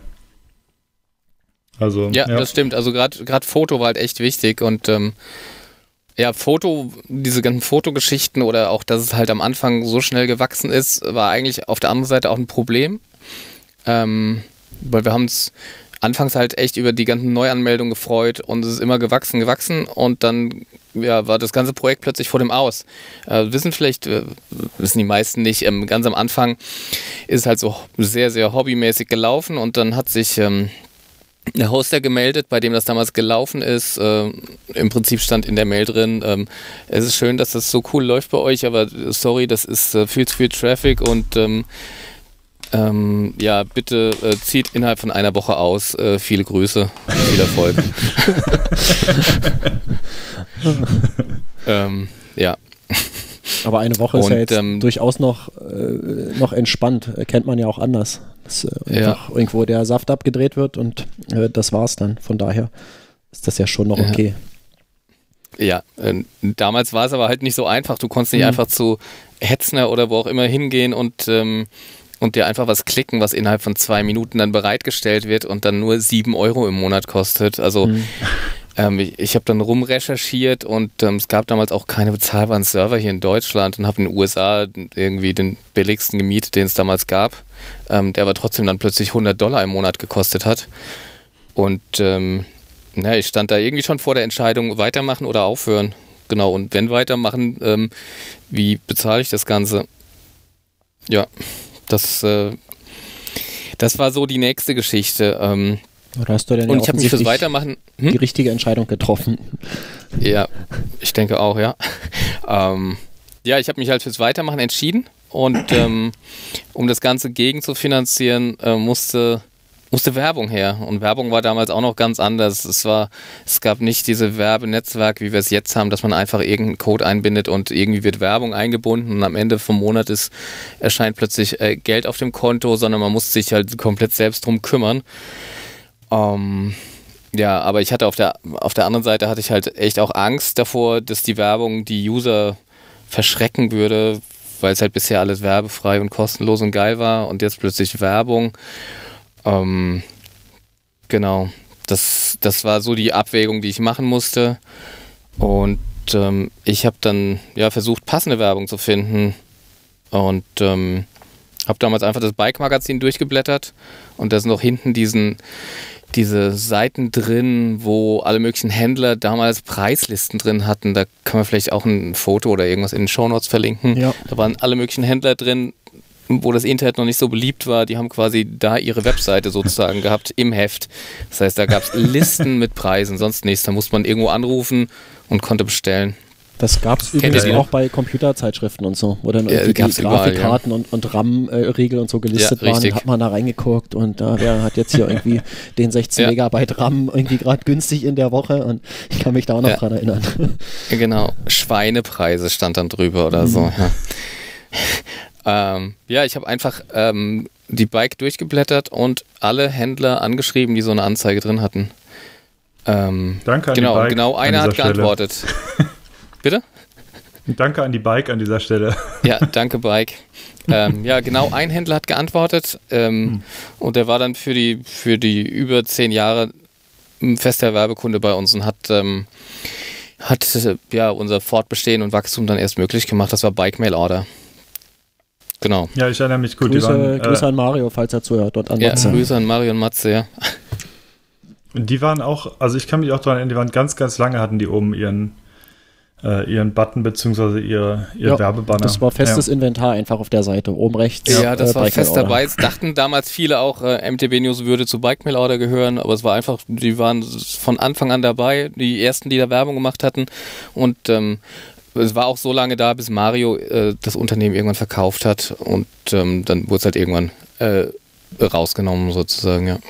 Also,
ja,
ja,
das stimmt. Also gerade gerade Foto war halt echt wichtig und ähm, ja, Foto, diese ganzen Fotogeschichten oder auch, dass es halt am Anfang so schnell gewachsen ist, war eigentlich auf der anderen Seite auch ein Problem, ähm, weil wir haben uns anfangs halt echt über die ganzen Neuanmeldungen gefreut und es ist immer gewachsen, gewachsen und dann ja, war das ganze Projekt plötzlich vor dem Aus. Äh, wissen vielleicht, äh, wissen die meisten nicht, ähm, ganz am Anfang ist es halt so sehr, sehr hobbymäßig gelaufen und dann hat sich ähm, der Hoster gemeldet, bei dem das damals gelaufen ist. Äh, Im Prinzip stand in der Mail drin, ähm, es ist schön, dass das so cool läuft bei euch, aber sorry, das ist äh, viel zu viel Traffic und ähm, ähm, ja, bitte äh, zieht innerhalb von einer Woche aus. Äh, viele Grüße, viel Erfolg. ähm, ja.
Aber eine Woche ist
und,
ja jetzt
ähm,
durchaus noch, äh, noch entspannt. Kennt man ja auch anders. Dass äh,
ja.
einfach irgendwo der Saft abgedreht wird und äh, das war's dann. Von daher ist das ja schon noch okay.
Ja, äh, damals war es aber halt nicht so einfach. Du konntest nicht
mhm.
einfach zu Hetzner oder wo auch immer hingehen und, ähm, und dir einfach was klicken, was innerhalb von zwei Minuten dann bereitgestellt wird und dann nur sieben Euro im Monat kostet. Also mhm. ähm, ich, ich habe dann rumrecherchiert und ähm, es gab damals auch keine bezahlbaren Server hier in Deutschland und habe in den U S A irgendwie den billigsten gemietet, den es damals gab, ähm, der aber trotzdem dann plötzlich hundert Dollar im Monat gekostet hat. Und ähm, na, ich stand da irgendwie schon vor der Entscheidung, weitermachen oder aufhören. Genau, und wenn weitermachen, ähm, wie bezahle ich das Ganze? Ja, das, äh, das war so die nächste Geschichte. Ähm,
Oder hast du denn
und
ja
ich habe mich fürs Weitermachen... Hm?
die richtige Entscheidung getroffen?
Ja, ich denke auch, ja. ähm, ja, ich habe mich halt fürs Weitermachen entschieden und ähm, um das Ganze gegen zu finanzieren, äh, musste... musste Werbung her. Und Werbung war damals auch noch ganz anders. Es war, es gab nicht diese Werbenetzwerk, wie wir es jetzt haben, dass man einfach irgendeinen Code einbindet und irgendwie wird Werbung eingebunden und am Ende vom Monat ist, erscheint plötzlich äh, Geld auf dem Konto, sondern man muss sich halt komplett selbst drum kümmern. Ähm, ja, aber ich hatte auf der, auf der anderen Seite hatte ich halt echt auch Angst davor, dass die Werbung die User verschrecken würde, weil es halt bisher alles werbefrei und kostenlos und geil war und jetzt plötzlich Werbung. Ähm, genau, das, das war so die Abwägung, die ich machen musste und ähm, ich habe dann ja versucht, passende Werbung zu finden und ähm, habe damals einfach das Bike-Magazin durchgeblättert und da sind noch hinten diesen, diese Seiten drin, wo alle möglichen Händler damals Preislisten drin hatten. Da kann man vielleicht auch ein Foto oder irgendwas in den Shownotes verlinken. Ja. Da waren alle möglichen Händler drin, wo das Internet noch nicht so beliebt war, die haben quasi da ihre Webseite sozusagen gehabt im Heft. Das heißt, da gab es Listen mit Preisen, sonst nichts. Da musste man irgendwo anrufen und konnte bestellen.
Das gab es übrigens auch bei Computerzeitschriften und so, wo dann
ja,
die
Grafikkarten
überall, ja. und, und RAM-Regel und so gelistet ja, waren. Hat man da reingeguckt und da, wer hat jetzt hier irgendwie den sechzehn ja. Megabyte RAM irgendwie gerade günstig in der Woche und ich kann mich da auch noch ja. dran erinnern.
Genau, Schweinepreise stand dann drüber oder mhm. so. Ja. Ähm, ja, ich habe einfach ähm, die Bike durchgeblättert und alle Händler angeschrieben, die so eine Anzeige drin hatten. Ähm,
Danke an
genau,
die Bike.
Genau, einer hat geantwortet. Bitte?
Danke an die Bike an dieser Stelle.
Ja, danke Bike. ähm, ja, genau, ein Händler hat geantwortet ähm, hm. und der war dann für die, für die über zehn Jahre ein fester Werbekunde bei uns und hat, ähm, hat ja, unser Fortbestehen und Wachstum dann erst möglich gemacht. Das war Bike Mail Order. Genau.
Ja, ich erinnere mich gut.
Grüße,
die waren,
Grüße
äh,
an Mario, falls er zuhört. Dort an
ja,
Matze.
Grüße an Mario und Matze, ja.
Und die waren auch, also ich kann mich auch daran erinnern, die waren ganz, ganz lange, hatten die oben ihren, äh, ihren Button bzw. ihr, ihr
ja,
Werbebanner.
Das war festes ja. Inventar einfach auf der Seite, oben rechts.
Ja, das
äh,
war fest dabei. Es dachten damals viele auch, äh, M T B News würde zu Bike Mail Order gehören, aber es war einfach, die waren von Anfang an dabei, die ersten, die da Werbung gemacht hatten und ähm, es war auch so lange da, bis Mario äh, das Unternehmen irgendwann verkauft hat und ähm, dann wurde es halt irgendwann äh, rausgenommen sozusagen, ja.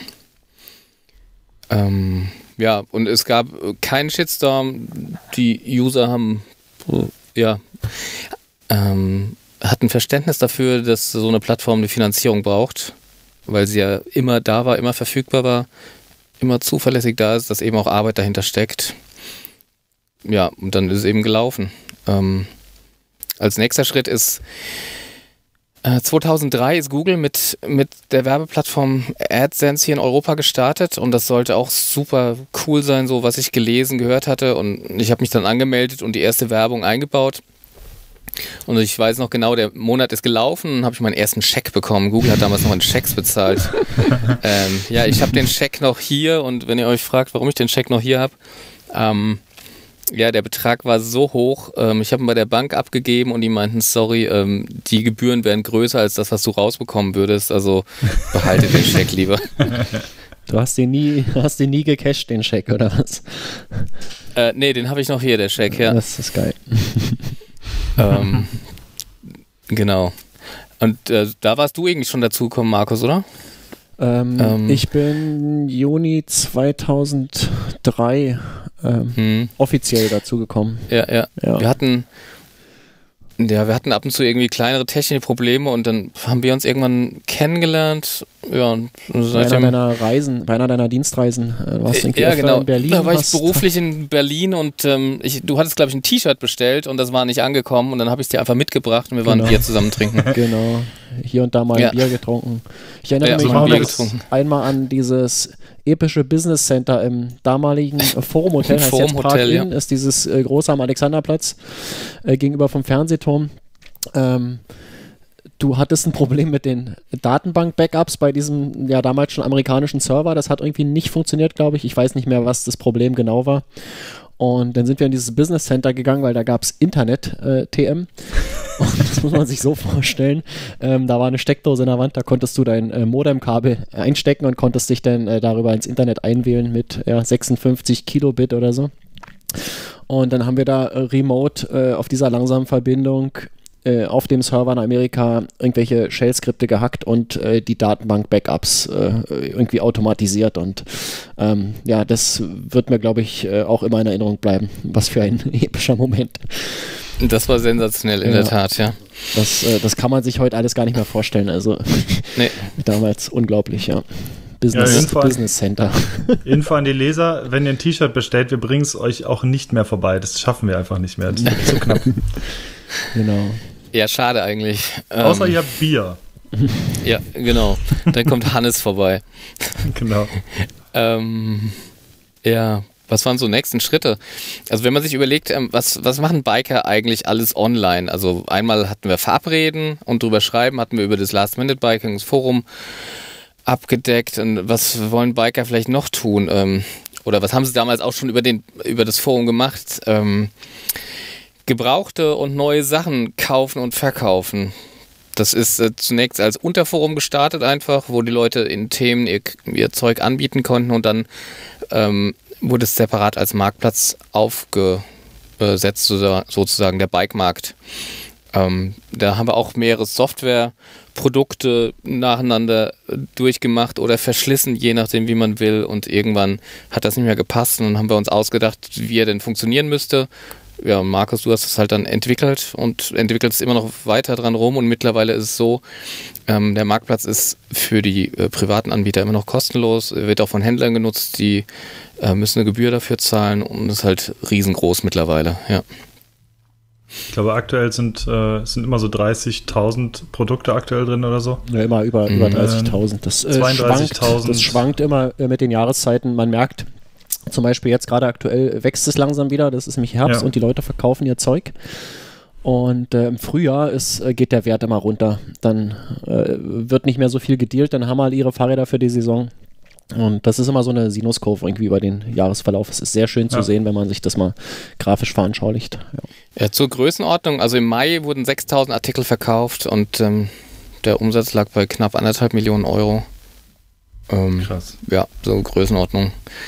Ähm, ja, und es gab keinen Shitstorm, die User haben, äh, ja, ähm, hatten Verständnis dafür, dass so eine Plattform eine Finanzierung braucht, weil sie ja immer da war, immer verfügbar war, immer zuverlässig da ist, dass eben auch Arbeit dahinter steckt. Ja, und dann ist es eben gelaufen. Ähm, als nächster Schritt ist äh, zweitausenddrei ist Google mit, mit der Werbeplattform AdSense hier in Europa gestartet und das sollte auch super cool sein, so was ich gelesen, gehört hatte und ich habe mich dann angemeldet und die erste Werbung eingebaut und ich weiß noch genau, der Monat ist gelaufen und habe ich meinen ersten Scheck bekommen. Google hat damals noch in Schecks bezahlt. ähm, ja, ich habe den Scheck noch hier und wenn ihr euch fragt, warum ich den Scheck noch hier habe, ähm, ja, der Betrag war so hoch. Ähm, ich habe ihn bei der Bank abgegeben und die meinten, sorry, ähm, die Gebühren wären größer als das, was du rausbekommen würdest. Also behalte den Scheck lieber.
Du hast den nie, hast den nie gecasht, den Scheck, oder was?
Äh, nee, den habe ich noch hier, der Scheck, ja.
Das ist geil.
ähm, genau. Und äh, da warst du irgendwie schon dazugekommen, Markus, oder?
Ähm, ähm, ich bin Juni zweitausenddrei ähm, hm. offiziell dazugekommen.
Ja, ja, ja. Wir hatten, ja, wir hatten ab und zu irgendwie kleinere technische Probleme und dann haben wir uns irgendwann kennengelernt. Ja, und
bei einer deiner Reisen, bei einer deiner Dienstreisen. Du warst irgendwie
ja, genau.
in Berlin.
Da war ich beruflich in Berlin und ähm, ich, du hattest, glaube ich, ein T-Shirt bestellt und das war nicht angekommen und dann habe ich es dir einfach mitgebracht und wir waren
genau.
Bier zusammen trinken.
Genau. hier und da mal
Ja.
ein Bier getrunken. Ich erinnere
Ja,
mich
so ein Bier
mal
getrunken.
einmal an dieses epische Business Center im damaligen Forum Hotel, heißt
Forum
jetzt Park
Hotel,
Inn,
ja.
ist dieses äh, große am Alexanderplatz äh, gegenüber vom Fernsehturm. Ähm, du hattest ein Problem mit den Datenbank-Backups bei diesem ja damals schon amerikanischen Server. Das hat irgendwie nicht funktioniert, glaube ich. Ich weiß nicht mehr, was das Problem genau war. Und dann sind wir in dieses Business Center gegangen, weil da gab es Internet-T M. Und das muss man sich so vorstellen. Ähm, da war eine Steckdose in der Wand, da konntest du dein äh, Modemkabel einstecken und konntest dich dann äh, darüber ins Internet einwählen mit ja, sechsundfünfzig Kilobit oder so. Und dann haben wir da äh, remote äh, auf dieser langsamen Verbindung äh, auf dem Server in Amerika irgendwelche Shell-Skripte gehackt und äh, die Datenbank-Backups äh, irgendwie automatisiert. Und ähm, ja, das wird mir, glaube ich, äh, auch immer in Erinnerung bleiben. Was für ein epischer Moment.
Das war sensationell, in
Ja.
der Tat, ja.
Das, äh, das kann man sich heute alles gar nicht mehr vorstellen. Also
Nee.
damals unglaublich, ja. Business,
Ja, jedenfalls-
Business Center.
Info an die Leser, wenn ihr ein T-Shirt bestellt, wir bringen es euch auch nicht mehr vorbei. Das schaffen wir einfach nicht mehr. Das ist zu knapp.
Genau.
Ja, schade eigentlich. Ähm,
Außer ihr habt Bier.
Ja, genau. Dann kommt Hannes vorbei.
Genau.
Ähm, ja, was waren so nächsten Schritte? Also wenn man sich überlegt, ähm, was, was machen Biker eigentlich alles online? Also einmal hatten wir Verabreden und drüber schreiben, hatten wir über das Last-Minute-Biking-Forum abgedeckt. Und was wollen Biker vielleicht noch tun? Ähm, oder was haben sie damals auch schon über, den, über das Forum gemacht? Ähm, gebrauchte und neue Sachen kaufen und verkaufen. Das ist äh, zunächst als Unterforum gestartet einfach, wo die Leute in Themen ihr, ihr Zeug anbieten konnten und dann ähm, wurde es separat als Marktplatz aufgesetzt, sozusagen der Bikemarkt. Ähm, da haben wir auch mehrere Softwareprodukte nacheinander durchgemacht oder verschlissen, je nachdem wie man will, und irgendwann hat das nicht mehr gepasst und dann haben wir uns ausgedacht, wie er denn funktionieren müsste. Ja, Markus, du hast es halt dann entwickelt und entwickelst immer noch weiter dran rum und mittlerweile ist es so, ähm, der Marktplatz ist für die äh, privaten Anbieter immer noch kostenlos, wird auch von Händlern genutzt, die äh, müssen eine Gebühr dafür zahlen und ist halt riesengroß mittlerweile, ja.
Ich glaube, aktuell sind, äh, sind immer so dreißigtausend Produkte aktuell drin oder so.
Ja, immer über, über dreißigtausend. Das, äh, schwankt,
zweiunddreißigtausend.
das schwankt immer äh, mit den Jahreszeiten. Man merkt, zum Beispiel jetzt gerade aktuell wächst es langsam wieder. Das ist nämlich Herbst
Ja.
und die Leute verkaufen ihr Zeug. Und äh, im Frühjahr ist, äh, geht der Wert immer runter. Dann äh, wird nicht mehr so viel gedealt. Dann haben alle ihre Fahrräder für die Saison. Und das ist immer so eine Sinuskurve irgendwie über den Jahresverlauf. Es ist sehr schön zu
Ja.
sehen, wenn man sich das mal grafisch veranschaulicht. Ja.
Ja, zur Größenordnung, also im Mai wurden sechstausend Artikel verkauft und ähm, der Umsatz lag bei knapp anderthalb Millionen Euro. Ähm,
Krass.
Ja, so Größenordnung.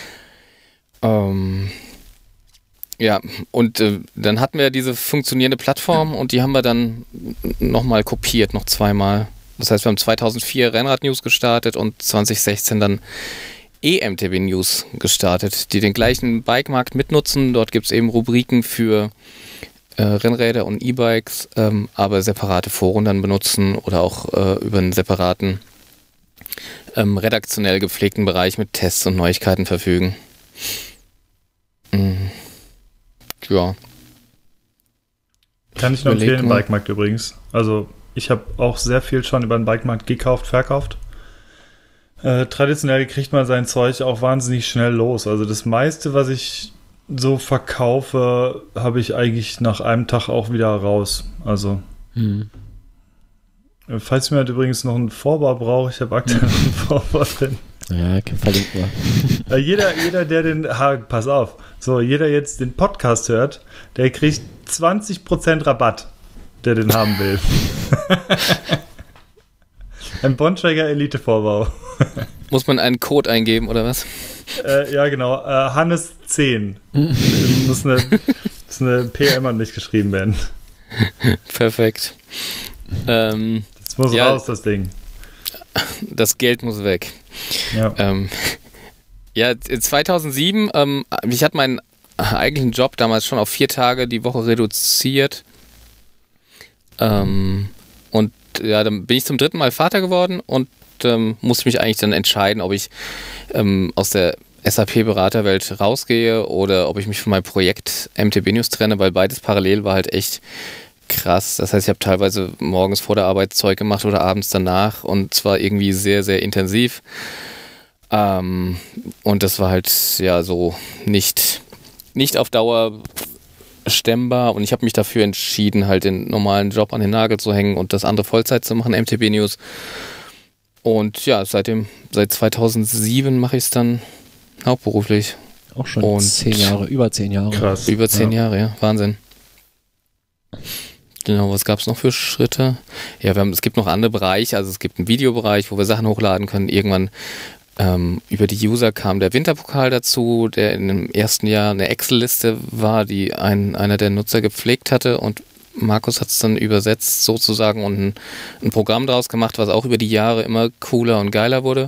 Ähm, ja, und äh, dann hatten wir diese funktionierende Plattform und die haben wir dann nochmal kopiert, noch zweimal. Das heißt, wir haben zweitausendvier Rennrad-News gestartet und zwanzig sechzehn dann E M T B News gestartet, die den gleichen Bikemarkt mitnutzen. Dort gibt es eben Rubriken für äh, Rennräder und E-Bikes, ähm, aber separate Foren dann benutzen oder auch äh, über einen separaten ähm, redaktionell gepflegten Bereich mit Tests und Neuigkeiten verfügen. Mhm. Ja.
Kann ich nur
Überleg
empfehlen,
mal.
Bikemarkt übrigens. Also ich habe auch sehr viel schon über den Bikemarkt gekauft, verkauft. Äh, traditionell kriegt man sein Zeug auch wahnsinnig schnell los. Also das meiste, was ich so verkaufe, habe ich eigentlich nach einem Tag auch wieder raus. Also
Hm.
äh, falls jemand übrigens noch einen Vorbau braucht, ich habe aktuell noch einen Vorbau drin.
Ja, verlinken wir.
Äh, jeder, jeder, der den, ha, pass auf, so, jeder jetzt den Podcast hört, der kriegt zwanzig Prozent Rabatt, der den haben will. Ein Bontrager Elite Vorbau.
Muss man einen Code eingeben oder was?
Äh, ja, genau, äh, Hannes zehn. muss, eine, muss eine P M an mich geschrieben werden.
Perfekt. Ähm,
Das muss
Ja.
raus, das Ding.
das Geld muss weg.
Ja.
Ähm, ja, zweitausendsieben, ähm, ich hatte meinen eigentlichen Job damals schon auf vier Tage die Woche reduziert. Ähm, und ja, dann bin ich zum dritten Mal Vater geworden und ähm, musste mich eigentlich dann entscheiden, ob ich ähm, aus der S A P-Beraterwelt rausgehe oder ob ich mich von meinem Projekt M T B News trenne, weil beides parallel war halt echt krass. Das heißt, ich habe teilweise morgens vor der Arbeit Zeug gemacht oder abends danach und zwar irgendwie sehr, sehr intensiv. Ähm, und das war halt ja so nicht, nicht auf Dauer stemmbar und ich habe mich dafür entschieden, halt den normalen Job an den Nagel zu hängen und das andere Vollzeit zu machen, M T B News. Und ja, seitdem, seit zweitausendsieben mache ich es dann hauptberuflich.
Auch schon
und
zehn Jahre, über zehn Jahre.
Krass.
Über zehn
ja.
Jahre, ja, Wahnsinn. Genau, was gab es noch für Schritte? Ja, wir haben, es gibt noch andere Bereiche, also es gibt einen Videobereich, wo wir Sachen hochladen können. Irgendwann ähm, über die User kam der Winterpokal dazu, der in dem ersten Jahr eine Excel-Liste war, die ein, einer der Nutzer gepflegt hatte und Markus hat es dann übersetzt sozusagen und ein, ein Programm draus gemacht, was auch über die Jahre immer cooler und geiler wurde.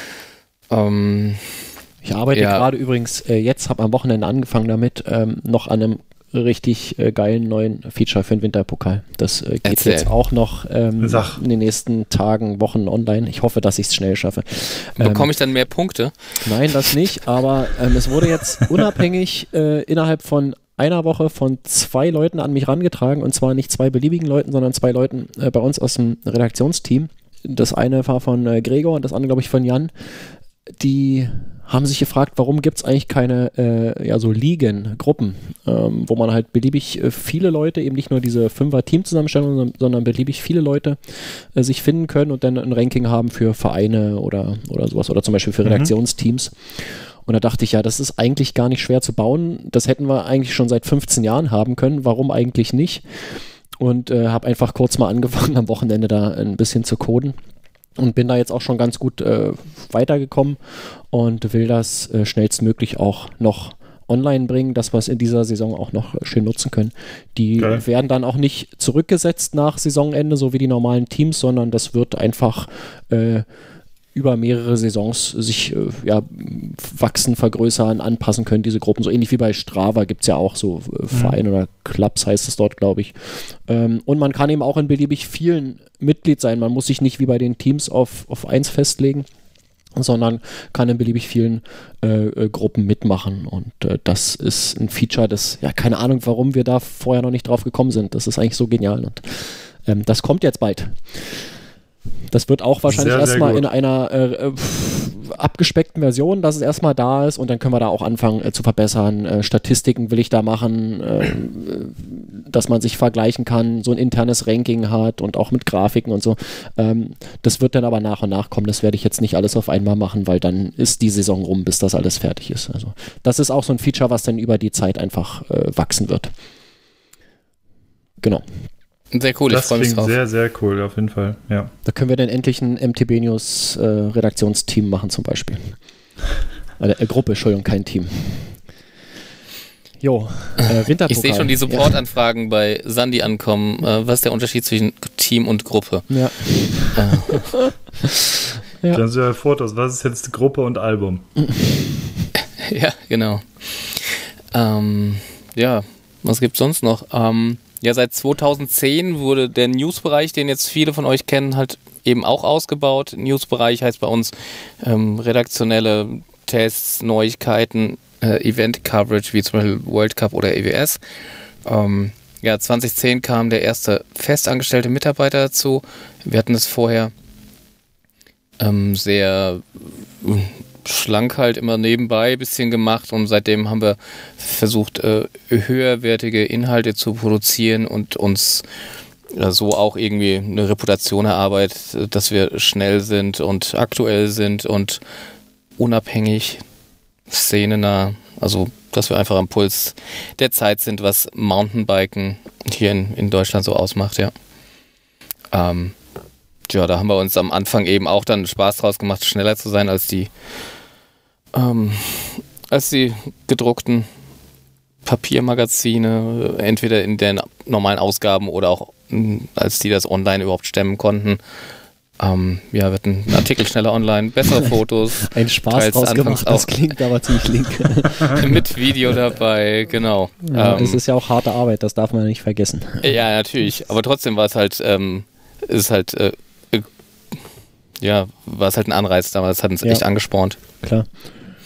Ähm,
ich arbeite ja. gerade übrigens äh, jetzt, habe am Wochenende angefangen damit, ähm, noch an einem richtig äh, geilen neuen Feature für den Winterpokal. Das äh, geht
Erzähl.
jetzt auch noch ähm, in den nächsten Tagen, Wochen online. Ich hoffe, dass ich es schnell schaffe. Ähm,
Bekomme ich dann mehr Punkte?
Nein, das nicht, aber ähm, es wurde jetzt unabhängig äh, innerhalb von einer Woche von zwei Leuten an mich rangetragen und zwar nicht zwei beliebigen Leuten, sondern zwei Leuten äh, bei uns aus dem Redaktionsteam. Das eine war von äh, Gregor und das andere, glaube ich, von Jan. Die haben sich gefragt, warum gibt es eigentlich keine äh, ja, so Ligen, Gruppen, ähm, wo man halt beliebig äh, viele Leute, eben nicht nur diese Fünfer-Team-Zusammenstellung, sondern, sondern beliebig viele Leute äh, sich finden können und dann ein Ranking haben für Vereine oder, oder sowas oder zum Beispiel für Redaktionsteams. Und da dachte ich, ja, das ist eigentlich gar nicht schwer zu bauen. Das hätten wir eigentlich schon seit fünfzehn Jahren haben können. Warum eigentlich nicht? Und äh, habe einfach kurz mal angefangen, am Wochenende da ein bisschen zu coden. Und bin da jetzt auch schon ganz gut äh, weitergekommen und will das äh, schnellstmöglich auch noch online bringen, dass wir es in dieser Saison auch noch schön nutzen können. Die okay. werden dann auch nicht zurückgesetzt nach Saisonende, so wie die normalen Teams, sondern das wird einfach äh, über mehrere Saisons sich äh, ja, wachsen, vergrößern, anpassen können, diese Gruppen. So ähnlich wie bei Strava gibt es ja auch so äh, Vereine mhm. oder Clubs heißt es dort, glaube ich. Ähm, und man kann eben auch in beliebig vielen Mitglied sein. Man muss sich nicht wie bei den Teams auf, auf eins festlegen, sondern kann in beliebig vielen äh, äh, Gruppen mitmachen. Und äh, das ist ein Feature, das, ja, keine Ahnung, warum wir da vorher noch nicht drauf gekommen sind. Das ist eigentlich so genial. Und ähm, das kommt jetzt bald. Das wird auch wahrscheinlich sehr, erstmal sehr in einer äh, abgespeckten Version, dass es erstmal da ist und dann können wir da auch anfangen äh, zu verbessern. Äh, Statistiken will ich da machen, äh, dass man sich vergleichen kann, so ein internes Ranking hat und auch mit Grafiken und so. Ähm, das wird dann aber nach und nach kommen. Das werde ich jetzt nicht alles auf einmal machen, weil dann ist die Saison rum, bis das alles fertig ist. Also das ist auch so ein Feature, was dann über die Zeit einfach äh, wachsen wird. Genau.
Sehr cool,
das
ich freue mich drauf.
Sehr, sehr cool, auf jeden Fall, ja.
Da können wir dann endlich ein M T B News äh, Redaktionsteam machen zum Beispiel. Eine äh, Gruppe, Entschuldigung, kein Team. Jo, äh, Winterpokal.
Ich sehe schon die Supportanfragen ja. bei Sandy ankommen. Äh, was ist der Unterschied zwischen Team und Gruppe?
Ja.
Äh. ja. Dann sind ja Fotos, was ist jetzt Gruppe und Album?
ja, genau. Ähm, ja, was gibt's sonst noch? Ähm, Ja, seit zweitausendzehn wurde der Newsbereich, den jetzt viele von euch kennen, halt eben auch ausgebaut. Newsbereich heißt bei uns ähm, redaktionelle Tests, Neuigkeiten, äh, Event-Coverage, wie zum Beispiel World Cup oder E W S. Ähm, ja, zweitausendzehn kam der erste festangestellte Mitarbeiter dazu. Wir hatten es vorher ähm, sehr äh, schlank halt immer nebenbei ein bisschen gemacht und seitdem haben wir versucht, äh, höherwertige Inhalte zu produzieren und uns äh, so auch irgendwie eine Reputation erarbeitet, dass wir schnell sind und aktuell sind und unabhängig, szenenah, also dass wir einfach am Puls der Zeit sind, was Mountainbiken hier in, in Deutschland so ausmacht, ja. Ähm, ja, da haben wir uns am Anfang eben auch dann Spaß draus gemacht, schneller zu sein als die Ähm, als die gedruckten Papiermagazine, entweder in den normalen Ausgaben oder auch mh, als die das online überhaupt stemmen konnten. Ähm, ja, wir hatten Artikel schneller online, bessere Fotos.
Ein Spaß draus gemacht, das klingt aber ziemlich link.
Mit Video dabei, genau.
Ja,
ähm,
das ist ja auch harte Arbeit, das darf man nicht vergessen.
Ja, natürlich, aber trotzdem war es halt, ähm, ist halt, äh, äh, ja, war es halt ein Anreiz damals, hat uns
ja.
echt angespornt.
Klar.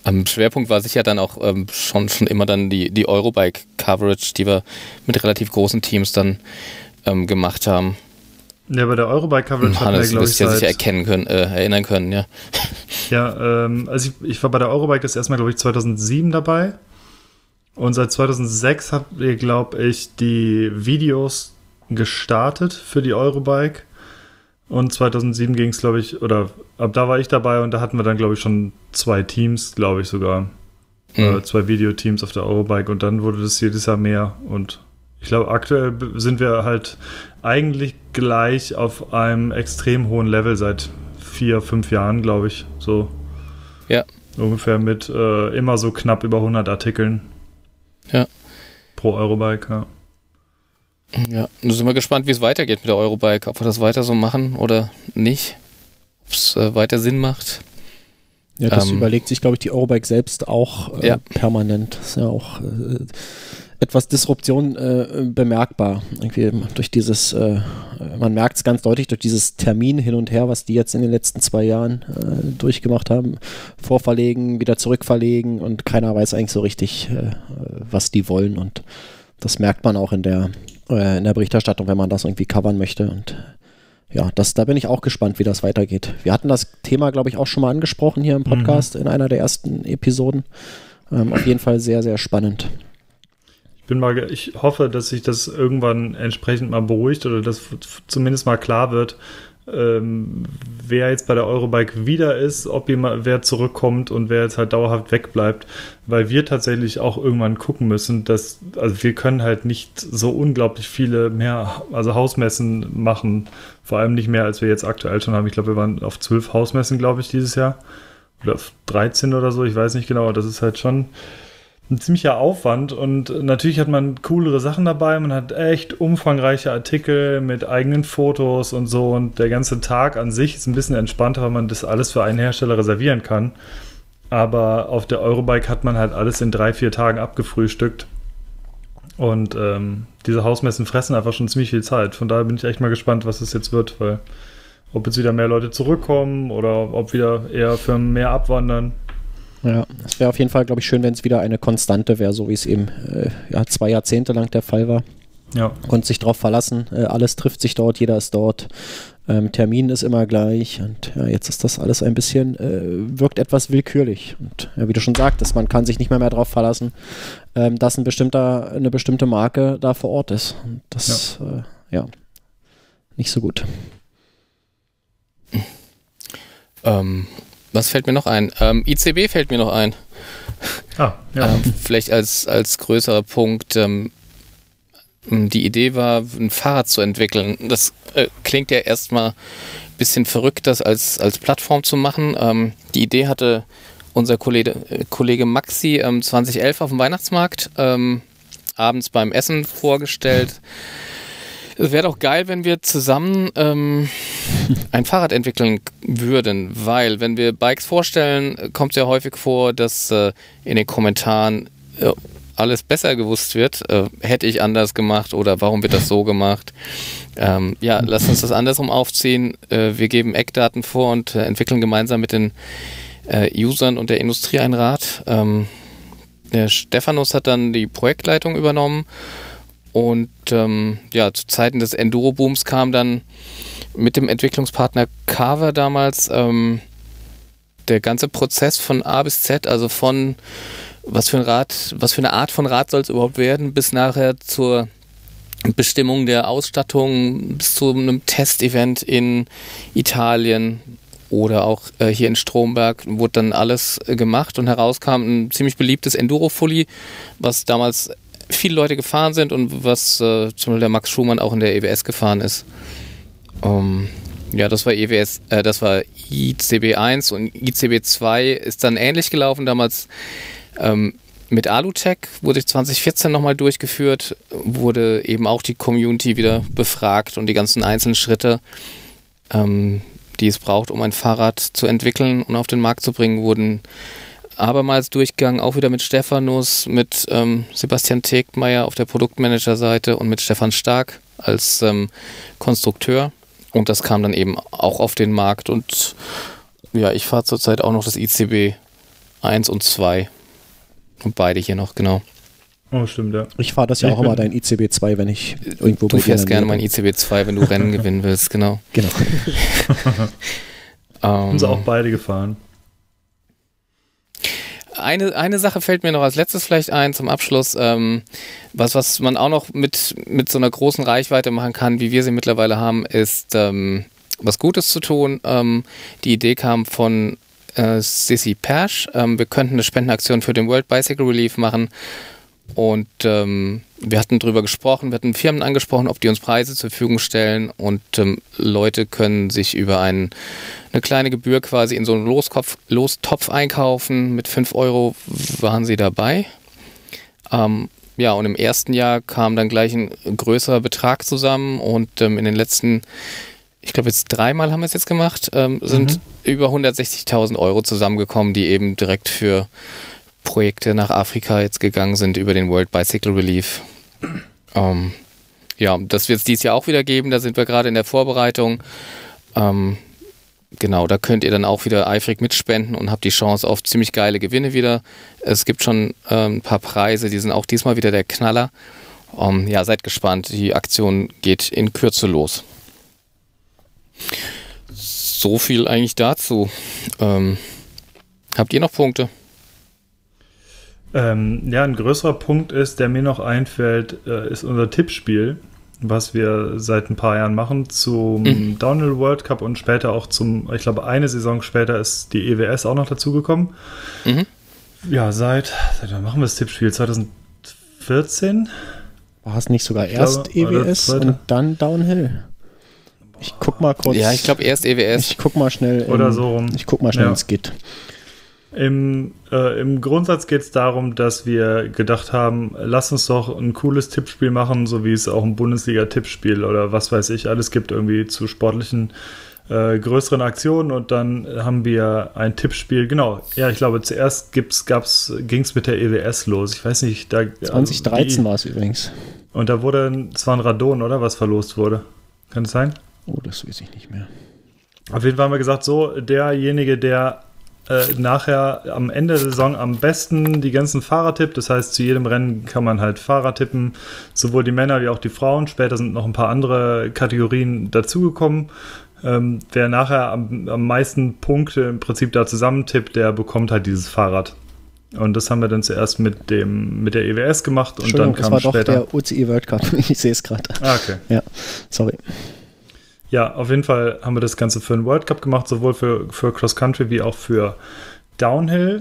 Am Schwerpunkt war sicher dann auch ähm, schon, schon immer dann die, die Eurobike-Coverage, die wir mit relativ großen Teams dann ähm, gemacht haben.
Ja, bei der Eurobike-Coverage hatten wir, glaube ich,
ja sicher erkennen können, äh, erinnern können, ja.
Ja, ähm, also ich, ich war bei der Eurobike das erste Mal, glaube ich, zweitausendsieben dabei. Und seit zweitausendsechs habt ihr, glaube ich, die Videos gestartet für die Eurobike. Und zweitausendsieben ging es, glaube ich, oder ab da war ich dabei und da hatten wir dann, glaube ich, schon zwei Teams, glaube ich sogar. Mhm. Äh, zwei Videoteams auf der Eurobike und dann wurde das jedes Jahr mehr. Und ich glaube, aktuell sind wir halt eigentlich gleich auf einem extrem hohen Level seit vier, fünf Jahren, glaube ich. So.
Ja.
Ungefähr mit äh, immer so knapp über hundert Artikeln.
Ja.
Pro Eurobike, ja.
Ja, da sind wir gespannt, wie es weitergeht mit der Eurobike. Ob wir das weiter so machen oder nicht. Ob es äh, weiter Sinn macht.
Ja, das
ähm,
überlegt sich, glaube ich, die Eurobike selbst auch äh,
ja.
permanent. Das ist ja auch äh, etwas Disruption äh, bemerkbar. Irgendwie durch dieses, äh, man merkt es ganz deutlich durch dieses Termin hin und her, was die jetzt in den letzten zwei Jahren äh, durchgemacht haben. Vorverlegen, wieder zurückverlegen und keiner weiß eigentlich so richtig, äh, was die wollen. Und das merkt man auch in der, äh, in der Berichterstattung, wenn man das irgendwie covern möchte. Und ja, das, da bin ich auch gespannt, wie das weitergeht. Wir hatten das Thema, glaube ich, auch schon mal angesprochen hier im Podcast mhm. in einer der ersten Episoden. Ähm, auf jeden Fall sehr, sehr spannend.
Ich bin mal, ich hoffe, dass sich das irgendwann entsprechend mal beruhigt oder dass zumindest mal klar wird, ähm, wer jetzt bei der Eurobike wieder ist, ob jemand, wer zurückkommt und wer jetzt halt dauerhaft wegbleibt, weil wir tatsächlich auch irgendwann gucken müssen, dass, also wir können halt nicht so unglaublich viele mehr, also Hausmessen machen, vor allem nicht mehr, als wir jetzt aktuell schon haben. Ich glaube, wir waren auf zwölf Hausmessen, glaube ich, dieses Jahr oder auf dreizehn oder so, ich weiß nicht genau, das ist halt schon ein ziemlicher Aufwand und natürlich hat man coolere Sachen dabei, man hat echt umfangreiche Artikel mit eigenen Fotos und so und der ganze Tag an sich ist ein bisschen entspannter, weil man das alles für einen Hersteller reservieren kann, aber auf der Eurobike hat man halt alles in drei, vier Tagen abgefrühstückt und ähm, diese Hausmessen fressen einfach schon ziemlich viel Zeit, von daher bin ich echt mal gespannt, was es jetzt wird, weil ob jetzt wieder mehr Leute zurückkommen oder ob wieder eher Firmen mehr abwandern.
Ja, es wäre auf jeden Fall, glaube ich, schön, wenn es wieder eine Konstante wäre, so wie es eben äh, ja, zwei Jahrzehnte lang der Fall war.
Ja.
Konnte sich drauf verlassen, äh, alles trifft sich dort, jeder ist dort, ähm, Termin ist immer gleich und ja, jetzt ist das alles ein bisschen, äh, wirkt etwas willkürlich und ja, wie du schon sagtest, man kann sich nicht mehr mehr darauf verlassen, ähm, dass ein bestimmter, eine bestimmte Marke da vor Ort ist. Und das, ja, äh, ja nicht so gut.
Ähm... Was fällt mir noch ein? Ähm, I C B fällt mir noch ein.
Ah, ja.
Ähm, vielleicht als, als größerer Punkt. Ähm, die Idee war, ein Fahrrad zu entwickeln. Das äh, klingt ja erstmal ein bisschen verrückt, das als, als Plattform zu machen. Ähm, die Idee hatte unser Kollege, äh, Kollege Maxi ähm, zweitausendelf auf dem Weihnachtsmarkt ähm, abends beim Essen vorgestellt. Es wäre doch geil, wenn wir zusammen ähm, ein Fahrrad entwickeln würden, weil wenn wir Bikes vorstellen, kommt es ja häufig vor, dass äh, in den Kommentaren äh, alles besser gewusst wird. Äh, hätte ich anders gemacht oder warum wird das so gemacht? Ähm, ja, lass uns das andersrum aufziehen. Äh, wir geben Eckdaten vor und äh, entwickeln gemeinsam mit den äh, Usern und der Industrie ein Rad. Ähm, der Stephanus hat dann die Projektleitung übernommen. Und ähm, ja, zu Zeiten des Enduro-Booms kam dann mit dem Entwicklungspartner Carver damals ähm, der ganze Prozess von A bis Z, also von was für ein Rad, was für eine Art von Rad soll es überhaupt werden, bis nachher zur Bestimmung der Ausstattung, bis zu einem Testevent in Italien oder auch äh, hier in Stromberg wurde dann alles äh, gemacht und herauskam ein ziemlich beliebtes Enduro-Fully, was damals viele Leute gefahren sind und was äh, zum Beispiel der Max Schumann auch in der E W S gefahren ist. Um, ja, das war E W S, äh, das war I C B eins und I C B zwei ist dann ähnlich gelaufen. Damals ähm, mit Alutech wurde zwanzig vierzehn nochmal durchgeführt, wurde eben auch die Community wieder befragt und die ganzen einzelnen Schritte, ähm, die es braucht, um ein Fahrrad zu entwickeln und auf den Markt zu bringen, wurden abermals durchgegangen, auch wieder mit Stephanus, mit ähm, Sebastian Tegtmeier auf der Produktmanager-Seite und mit Stefan Stark als ähm, Konstrukteur. Und das kam dann eben auch auf den Markt. Und ja, ich fahre zurzeit auch noch das I C B eins und zwei. Und beide hier noch, genau.
Oh, stimmt, ja.
Ich fahre das ja
Ich
auch immer dein I C B zwei, wenn ich irgendwo
Du fährst gerne mein I C B zwei, wenn du Rennen gewinnen willst, genau.
Genau.
Haben sie auch beide gefahren.
Eine, eine Sache fällt mir noch als letztes vielleicht ein zum Abschluss, ähm, was, was man auch noch mit, mit so einer großen Reichweite machen kann, wie wir sie mittlerweile haben, ist ähm, was Gutes zu tun. Ähm, die Idee kam von äh, Sissy Persch. Ähm, wir könnten eine Spendenaktion für den World Bicycle Relief machen und ähm, wir hatten drüber gesprochen, wir hatten Firmen angesprochen, ob die uns Preise zur Verfügung stellen und ähm, Leute können sich über einen eine kleine Gebühr quasi in so einen Loskopf, Lostopf einkaufen. Mit fünf Euro waren sie dabei. Ähm, ja, und im ersten Jahr kam dann gleich ein größerer Betrag zusammen und ähm, in den letzten, ich glaube jetzt dreimal haben wir es jetzt gemacht, ähm, sind mhm. über hundertsechzigtausend Euro zusammengekommen, die eben direkt für Projekte nach Afrika jetzt gegangen sind über den World Bicycle Relief. Ähm, ja, das wird es dieses Jahr auch wieder geben, da sind wir gerade in der Vorbereitung. Ähm, Genau, da könnt ihr dann auch wieder eifrig mitspenden und habt die Chance auf ziemlich geile Gewinne wieder. Es gibt schon ähm, ein paar Preise, die sind auch diesmal wieder der Knaller. Um, ja, seid gespannt, die Aktion geht in Kürze los. So viel eigentlich dazu. Ähm, habt ihr noch Punkte?
Ähm, ja, ein größerer Punkt ist, der mir noch einfällt, äh, ist unser Tippspiel, was wir seit ein paar Jahren machen zum mhm. Downhill World Cup und später auch zum, ich glaube, eine Saison später ist die E W S auch noch dazugekommen. Mhm. Ja, seit, seit wann machen wir das Tippspiel? zwanzig vierzehn?
War es nicht sogar ich erst glaube, E W S und dann Downhill? Ich guck mal kurz.
Ja, ich glaube erst E W S.
Ich guck mal schnell. In,
Oder so rum.
Ich guck mal schnell
ja.
ins Git.
Im, äh, Im Grundsatz geht es darum, dass wir gedacht haben, lass uns doch ein cooles Tippspiel machen, so wie es auch ein Bundesliga-Tippspiel oder was weiß ich alles gibt, irgendwie zu sportlichen äh, größeren Aktionen und dann haben wir ein Tippspiel, genau, ja, ich glaube zuerst ging es mit der E W S los, ich weiß nicht, da
zwanzig dreizehn war es übrigens.
Und da wurde, es war ein Radon, oder, was verlost wurde, kann es sein?
Oh, das weiß ich nicht mehr.
Auf jeden Fall haben wir gesagt, so, derjenige, der Äh, nachher am Ende der Saison am besten die ganzen Fahrer tippt. Das heißt, zu jedem Rennen kann man halt Fahrer tippen, sowohl die Männer wie auch die Frauen. Später sind noch ein paar andere Kategorien dazugekommen. Ähm, wer nachher am, am meisten Punkte im Prinzip da zusammentippt, der bekommt halt dieses Fahrrad. Und das haben wir dann zuerst mit dem mit der E W S gemacht und dann kam
das war
später
doch der U C I World Cup. Ich sehe es gerade.
Ah, okay.
Ja, sorry.
Ja, auf jeden Fall haben wir das Ganze für den World Cup gemacht, sowohl für, für Cross Country wie auch für Downhill,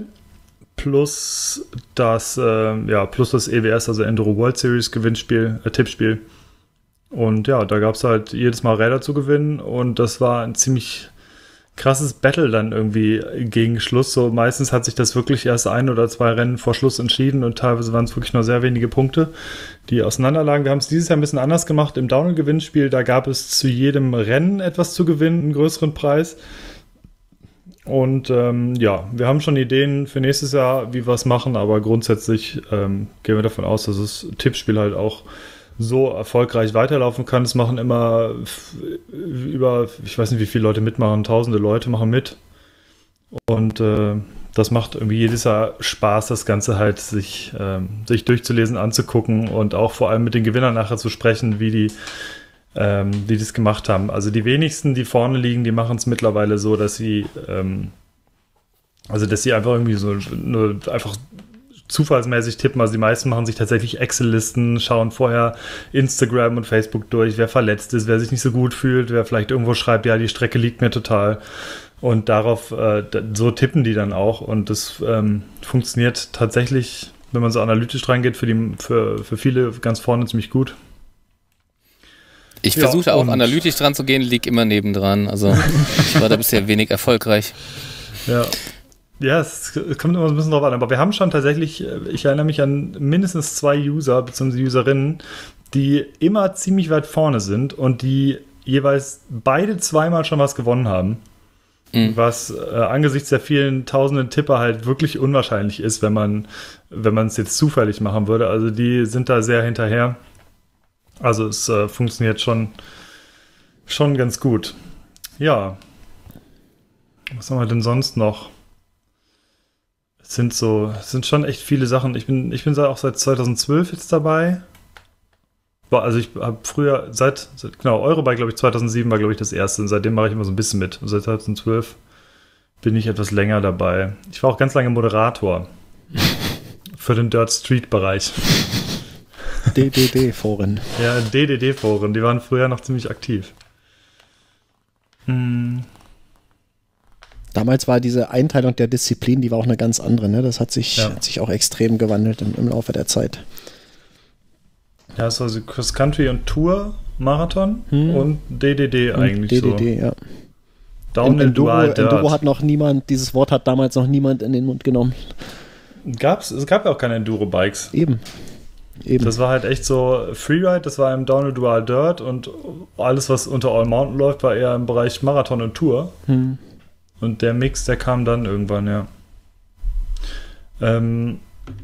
plus das, äh, ja, plus das E W S, also Enduro World Series Gewinnspiel, äh, Tippspiel. Und ja, da gab es halt jedes Mal Räder zu gewinnen und das war ein ziemlich krasses Battle dann irgendwie gegen Schluss. So meistens hat sich das wirklich erst ein oder zwei Rennen vor Schluss entschieden und teilweise waren es wirklich nur sehr wenige Punkte, die auseinanderlagen. Wir haben es dieses Jahr ein bisschen anders gemacht im Downhill-Gewinnspiel. Da gab es zu jedem Rennen etwas zu gewinnen, einen größeren Preis. Und ähm, ja, wir haben schon Ideen für nächstes Jahr, wie wir es machen, aber grundsätzlich ähm, gehen wir davon aus, dass das Tippspiel halt auch so erfolgreich weiterlaufen kann. Es machen immer über, ich weiß nicht, wie viele Leute mitmachen, tausende Leute machen mit. Und äh, das macht irgendwie jedes Jahr Spaß, das Ganze halt sich, ähm, sich durchzulesen, anzugucken und auch vor allem mit den Gewinnern nachher zu sprechen, wie die, ähm, die das gemacht haben. Also die wenigsten, die vorne liegen, die machen es mittlerweile so, dass sie ähm, also dass sie einfach irgendwie so nur einfach zufallsmäßig tippen. Also die meisten machen sich tatsächlich Excel-Listen, schauen vorher Instagram und Facebook durch, wer verletzt ist, wer sich nicht so gut fühlt, wer vielleicht irgendwo schreibt, ja, die Strecke liegt mir total. Und darauf, äh, so tippen die dann auch. Und das ähm, funktioniert tatsächlich, wenn man so analytisch reingeht, für, die, für, für viele ganz vorne ziemlich gut.
Ich ja, versuche auch analytisch dran zu gehen, lieg immer nebendran. Also ich war da bisher wenig erfolgreich.
Ja. Ja, es kommt immer so ein bisschen drauf an, aber wir haben schon tatsächlich, ich erinnere mich an mindestens zwei User bzw. Userinnen, die immer ziemlich weit vorne sind und die jeweils beide zweimal schon was gewonnen haben, mhm. was äh, angesichts der vielen tausenden Tipper halt wirklich unwahrscheinlich ist, wenn man wenn man es jetzt zufällig machen würde. Also die sind da sehr hinterher. Also es äh, funktioniert schon, schon ganz gut. Ja, was haben wir denn sonst noch? es sind so, es sind schon echt viele Sachen. Ich bin, ich bin auch seit zweitausendzwölf jetzt dabei. Also ich habe früher, seit, seit genau, Eurobike, glaube ich, zweitausendsieben war, glaube ich, das erste. Und seitdem mache ich immer so ein bisschen mit. Und seit zweitausendzwölf bin ich etwas länger dabei. Ich war auch ganz lange Moderator für den Dirt Street Bereich.
D D D-Foren.
Ja, D D D-Foren, die waren früher noch ziemlich aktiv. Hm.
Damals war diese Einteilung der Disziplin, die war auch eine ganz andere, ne? Das hat sich,
ja.
hat sich auch extrem gewandelt im, im Laufe der Zeit.
Ja, es war so Cross Country und Tour, Marathon hm. und D D D
und
eigentlich
D D D,
so.
ja.
Down
Enduro,
Dual Dirt.
Enduro hat noch niemand, dieses Wort hat damals noch niemand in den Mund genommen.
Gab's, es gab ja auch keine Enduro-Bikes.
Eben. Eben.
Das war halt echt so Freeride, das war im Downhill Dual Dirt und alles, was unter All Mountain läuft, war eher im Bereich Marathon und Tour.
Hm.
Und der Mix, der kam dann irgendwann, ja. Ähm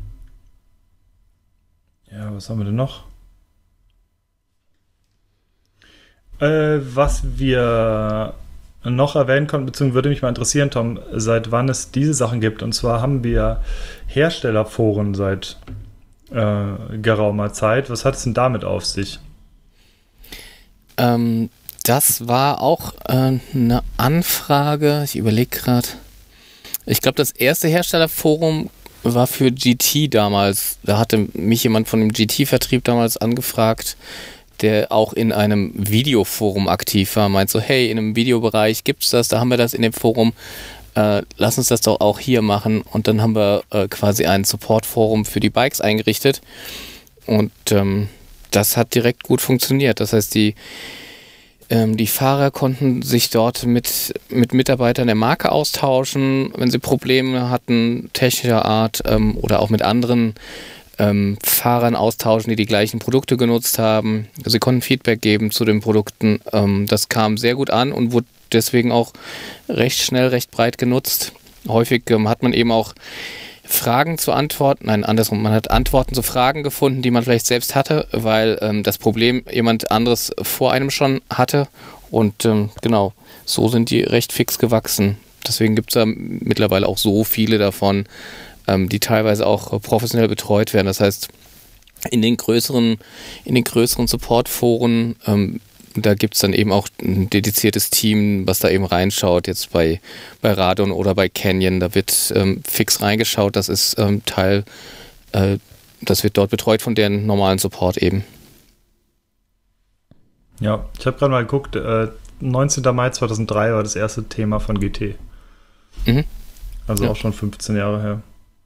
ja, was haben wir denn noch? Äh, was wir noch erwähnen konnten, beziehungsweise würde mich mal interessieren, Tom, seit wann es diese Sachen gibt. Und zwar haben wir Herstellerforen seit äh, geraumer Zeit. Was hat es denn damit auf sich?
Ähm, das war auch äh, eine Anfrage. Ich überlege gerade. Ich glaube, das erste Herstellerforum war für G T damals. Da hatte mich jemand von dem G T-Vertrieb damals angefragt, der auch in einem Videoforum aktiv war, meint so, hey, in einem Videobereich gibt's das, da haben wir das in dem Forum, äh, lass uns das doch auch hier machen. Und dann haben wir äh, quasi ein Supportforum für die Bikes eingerichtet und ähm, das hat direkt gut funktioniert. Das heißt, die, ähm, die Fahrer konnten sich dort mit, mit Mitarbeitern der Marke austauschen, wenn sie Probleme hatten, technischer Art ähm, oder auch mit anderen Ähm, Fahrern austauschen, die die gleichen Produkte genutzt haben. Sie konnten Feedback geben zu den Produkten. Ähm, das kam sehr gut an und wurde deswegen auch recht schnell, recht breit genutzt. Häufig ähm, hat man eben auch Fragen zu Antworten, nein, andersrum, man hat Antworten zu Fragen gefunden, die man vielleicht selbst hatte, weil ähm, das Problem jemand anderes vor einem schon hatte. Und ähm, genau, so sind die recht fix gewachsen. Deswegen gibt es da mittlerweile auch so viele davon, die teilweise auch professionell betreut werden. Das heißt, in den größeren, in den größeren Supportforen, ähm, da gibt es dann eben auch ein dediziertes Team, was da eben reinschaut, jetzt bei, bei Radon oder bei Canyon, da wird ähm, fix reingeschaut, das ist ähm, Teil, äh, das wird dort betreut von deren normalen Support eben.
Ja, ich habe gerade mal geguckt, äh, neunzehnten Mai zweitausenddrei war das erste Thema von G T.
Mhm.
Also
ja.
auch schon fünfzehn Jahre her.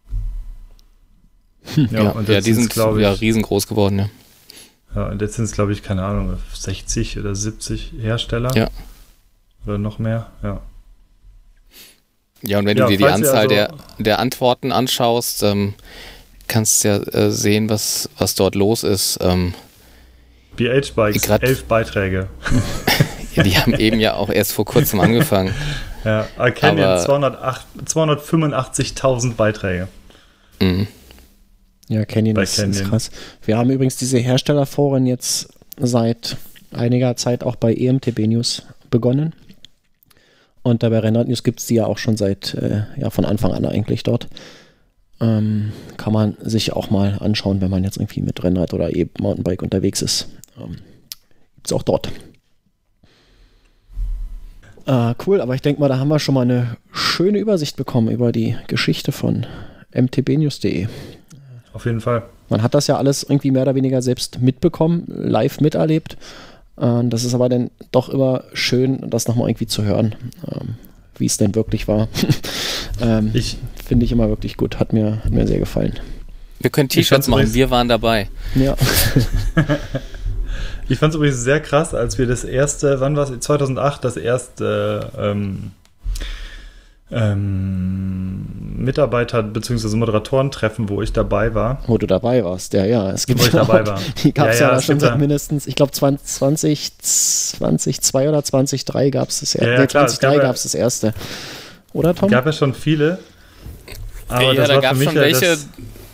Ja, ja, und ja die sind, glaube ich, ja, riesengroß geworden, ja.
Ja, und jetzt sind es, glaube ich, keine Ahnung, sechzig oder siebzig Hersteller.
Ja.
Oder noch mehr, ja.
Ja, und wenn
ja,
du dir die Anzahl
also
der, der Antworten anschaust, ähm, kannst du ja äh, sehen, was, was dort los ist. Ähm,
B H-Bikes, elf Beiträge.
Ja, die haben eben ja auch erst vor kurzem angefangen.
Ja, Canyon zweihundertfünfundachtzigtausend Beiträge.
Mhm.
Ja, Canyon ist, ist krass. Wir haben übrigens diese Herstellerforen jetzt seit einiger Zeit auch bei E M T B News begonnen. Und bei Rennrad News gibt es die ja auch schon seit, äh, ja, von Anfang an eigentlich dort. Ähm, kann man sich auch mal anschauen, wenn man jetzt irgendwie mit Rennrad oder E-Mountainbike unterwegs ist. Ähm, gibt es auch dort. Äh, cool, aber ich denke mal, da haben wir schon mal eine schöne Übersicht bekommen über die Geschichte von m t b news punkt d e.
Auf jeden Fall.
Man hat das ja alles irgendwie mehr oder weniger selbst mitbekommen, live miterlebt. Äh, das ist aber dann doch immer schön, das nochmal irgendwie zu hören, ähm, wie es denn wirklich war. ähm, ich finde ich immer wirklich gut, hat mir, hat mir sehr gefallen.
Wir können T-Shirts machen, wir waren dabei.
Ja.
Ich fand es übrigens sehr krass, als wir das erste, wann war es, zweitausendacht, das erste ähm, ähm, Mitarbeiter- bzw. Moderatoren-Treffen, wo ich dabei war.
Wo du dabei warst, ja, ja. Es gibt
wo ich
ja
dabei
auch,
war.
Die gab es ja, ja, ja schon seit
da
mindestens, ich glaube zwanzig zwei oder zwanzig drei gab es das erste.
Ja, ja,
zwanzig drei gab es das erste. Oder, Tom?
Es gab ja schon viele. Aber
ja,
das
da
war
gab
für mich
schon
ja
welche,
das,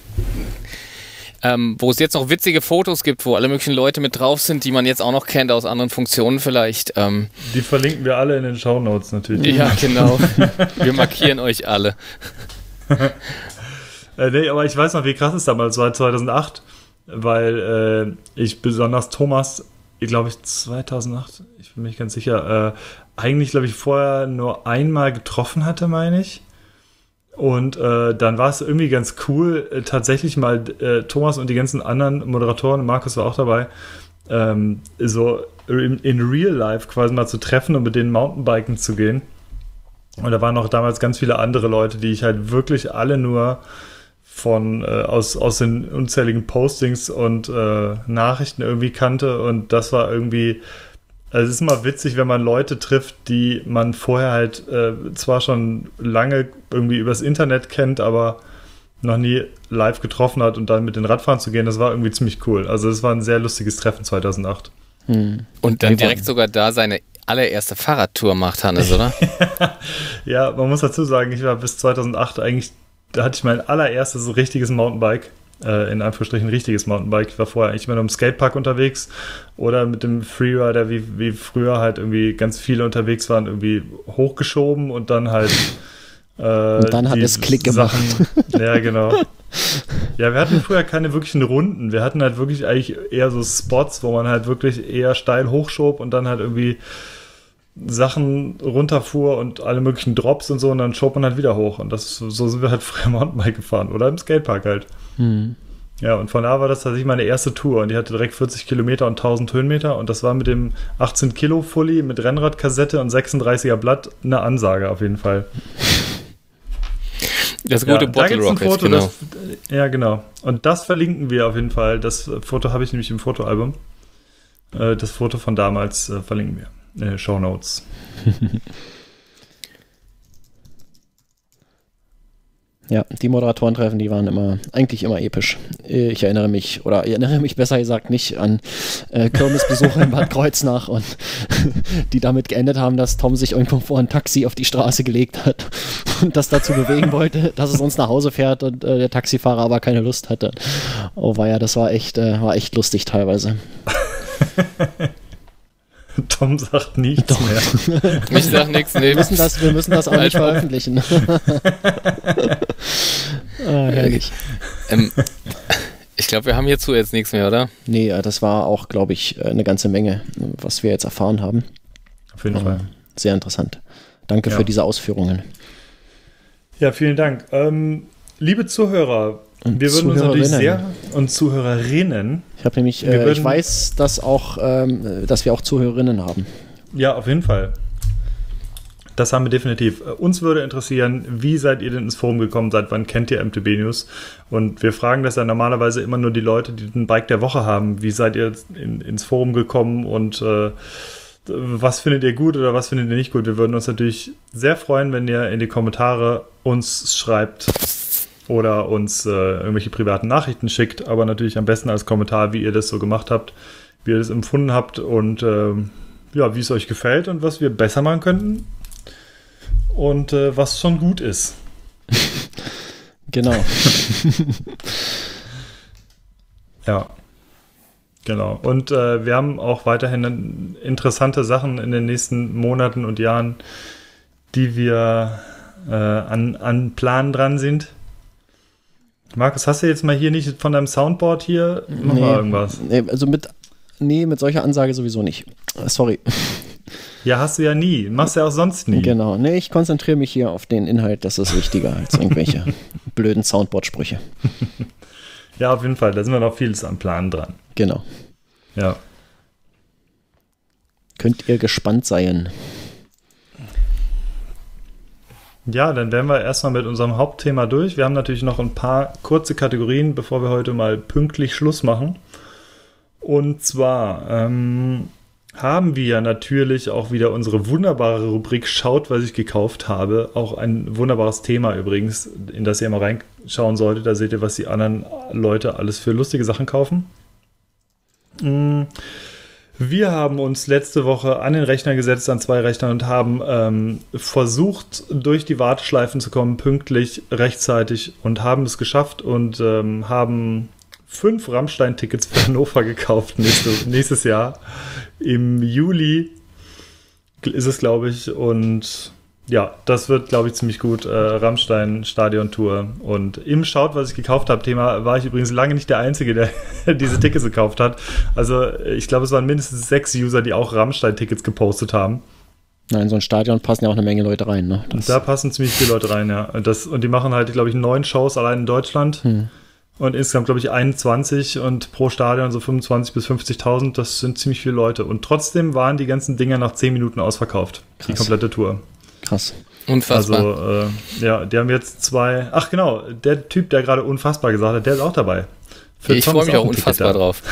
ähm, wo es jetzt noch witzige Fotos gibt, wo alle möglichen Leute mit drauf sind, die man jetzt auch noch kennt aus anderen Funktionen vielleicht. Ähm,
die verlinken wir alle in den Shownotes natürlich.
Ja, genau. Wir markieren euch alle.
äh, nee, aber ich weiß noch, wie krass es damals war, zweitausendacht, weil äh, ich besonders Thomas, ich glaube ich zweitausendacht, ich bin mir nicht ganz sicher, äh, eigentlich glaube ich vorher nur einmal getroffen hatte, meine ich. Und äh, dann war es irgendwie ganz cool, äh, tatsächlich mal äh, Thomas und die ganzen anderen Moderatoren, Markus war auch dabei, ähm, so in, in Real Life quasi mal zu treffen und mit denen Mountainbiken zu gehen. Und da waren auch damals ganz viele andere Leute, die ich halt wirklich alle nur von äh, aus, aus den unzähligen Postings und äh, Nachrichten irgendwie kannte. Und das war irgendwie, also es ist immer witzig, wenn man Leute trifft, die man vorher halt äh, zwar schon lange irgendwie übers Internet kennt, aber noch nie live getroffen hat und dann mit den Radfahren zu gehen, das war irgendwie ziemlich cool. Also es war ein sehr lustiges Treffen zweitausendacht.
Hm. Und dann direkt sogar da seine allererste Fahrradtour macht, Hannes, oder?
Ja, man muss dazu sagen, ich war bis zweitausendacht eigentlich, da hatte ich mein allererstes so richtiges Mountainbike, äh, in Anführungsstrichen richtiges Mountainbike. Ich war vorher eigentlich immer nur im Skatepark unterwegs oder mit dem Freerider, wie, wie früher halt irgendwie ganz viele unterwegs waren, irgendwie hochgeschoben und dann halt äh,
und dann hat es Klick gemacht.
Ja, genau. Ja, wir hatten früher keine wirklichen Runden. Wir hatten halt wirklich eigentlich eher so Spots, wo man halt wirklich eher steil hochschob und dann halt irgendwie Sachen runterfuhr und alle möglichen Drops und so und dann schob man halt wieder hoch. Und das, so sind wir halt früher Mountainbike gefahren oder im Skatepark halt. Mhm. Ja, und von da war das tatsächlich meine erste Tour und die hatte direkt vierzig Kilometer und tausend Höhenmeter und das war mit dem achtzehn Kilo Fully mit Rennradkassette und sechsunddreißiger Blatt eine Ansage auf jeden Fall.
Das gute
ja,
Bottle
da
Rocket,
Foto,
genau.
Das, ja, genau. Und das verlinken wir auf jeden Fall. Das Foto habe ich nämlich im Fotoalbum. Äh, das Foto von damals äh, verlinken wir. Äh, Shownotes.
Ja, die Moderatorentreffen, die waren immer, eigentlich immer episch. Ich erinnere mich, oder ich erinnere mich besser gesagt nicht an äh, Kirmesbesuche in Bad Kreuznach und die damit geendet haben, dass Tom sich irgendwo vor ein Taxi auf die Straße gelegt hat und das dazu bewegen wollte, dass es uns nach Hause fährt und äh, der Taxifahrer aber keine Lust hatte. Oh weia, das war echt, äh, war echt lustig teilweise.
Tom sagt nichts
Doch.
mehr.
Ich sag nichts, nee.
Wir müssen das, wir müssen das auch nicht veröffentlichen. Ah, herrlich.
Ähm, ich glaube, wir haben hierzu jetzt nichts mehr, oder?
Nee, das war auch, glaube ich, eine ganze Menge, was wir jetzt erfahren haben.
Auf jeden Fall.
Sehr interessant. Danke
ja.
für diese Ausführungen.
Ja, vielen Dank. Ähm, liebe Zuhörer,
und
wir würden uns natürlich sehr, und Zuhörerinnen.
Ich habe nämlich, äh, ich weiß, dass auch, ähm, dass wir auch Zuhörerinnen haben.
Ja, auf jeden Fall. Das haben wir definitiv. Uns würde interessieren, wie seid ihr denn ins Forum gekommen? Seit wann kennt ihr M T B News? Und wir fragen das ja normalerweise immer nur die Leute, die den Bike der Woche haben. Wie seid ihr in, ins Forum gekommen und äh, was findet ihr gut oder was findet ihr nicht gut? Wir würden uns natürlich sehr freuen, wenn ihr in die Kommentare uns schreibt oder uns äh, irgendwelche privaten Nachrichten schickt, aber natürlich am besten als Kommentar, wie ihr das so gemacht habt, wie ihr das empfunden habt und äh, ja, wie es euch gefällt und was wir besser machen könnten und äh, was schon gut ist.
Genau.
Ja, genau. Und äh, wir haben auch weiterhin interessante Sachen in den nächsten Monaten und Jahren, die wir äh, an, an Plan dran sind. Markus, hast du jetzt mal hier nicht von deinem Soundboard hier? Mach
nee,
mal irgendwas.
Nee, also mit, nee, mit solcher Ansage sowieso nicht. Sorry.
Ja, hast du ja nie. Machst du ja auch sonst nie.
Genau. Nee, ich konzentriere mich hier auf den Inhalt. Das ist wichtiger als irgendwelche blöden Soundboard-Sprüche.
Ja, auf jeden Fall. Da sind wir noch vieles am Plan dran.
Genau.
Ja.
Könnt ihr gespannt sein.
Ja, dann wären wir erstmal mit unserem Hauptthema durch. Wir haben natürlich noch ein paar kurze Kategorien, bevor wir heute mal pünktlich Schluss machen. Und zwar ähm, haben wir natürlich auch wieder unsere wunderbare Rubrik Schaut, was ich gekauft habe. Auch ein wunderbares Thema übrigens, in das ihr mal reinschauen solltet. Da seht ihr, was die anderen Leute alles für lustige Sachen kaufen. Mm. Wir haben uns letzte Woche an den Rechner gesetzt, an zwei Rechnern und haben ähm, versucht, durch die Warteschleifen zu kommen, pünktlich, rechtzeitig und haben es geschafft und ähm, haben fünf Rammstein-Tickets für Hannover gekauft nächste, nächstes Jahr. Im Juli ist es, glaube ich, und ja, das wird, glaube ich, ziemlich gut. Äh, Rammstein Stadion-Tour. Und im Schaut, was ich gekauft habe, Thema, war ich übrigens lange nicht der Einzige, der diese Tickets gekauft hat. Also ich glaube, es waren mindestens sechs User, die auch Rammstein-Tickets gepostet haben.
Nein, in so ein Stadion passen ja auch eine Menge Leute rein. Ne?
Und da passen ziemlich viele Leute rein, ja. Und, das, und die machen halt, glaube ich, neun Shows allein in Deutschland. Hm. Und insgesamt, glaube ich, einundzwanzig und pro Stadion so fünfundzwanzigtausend bis fünfzigtausend. Das sind ziemlich viele Leute. Und trotzdem waren die ganzen Dinger nach zehn Minuten ausverkauft. Krass. Die komplette Tour.
Krass.
Unfassbar.
Also, äh, ja, die haben jetzt zwei. Ach, genau, der Typ, der gerade unfassbar gesagt hat, der ist auch dabei.
Für ich freue mich auch unfassbar drauf.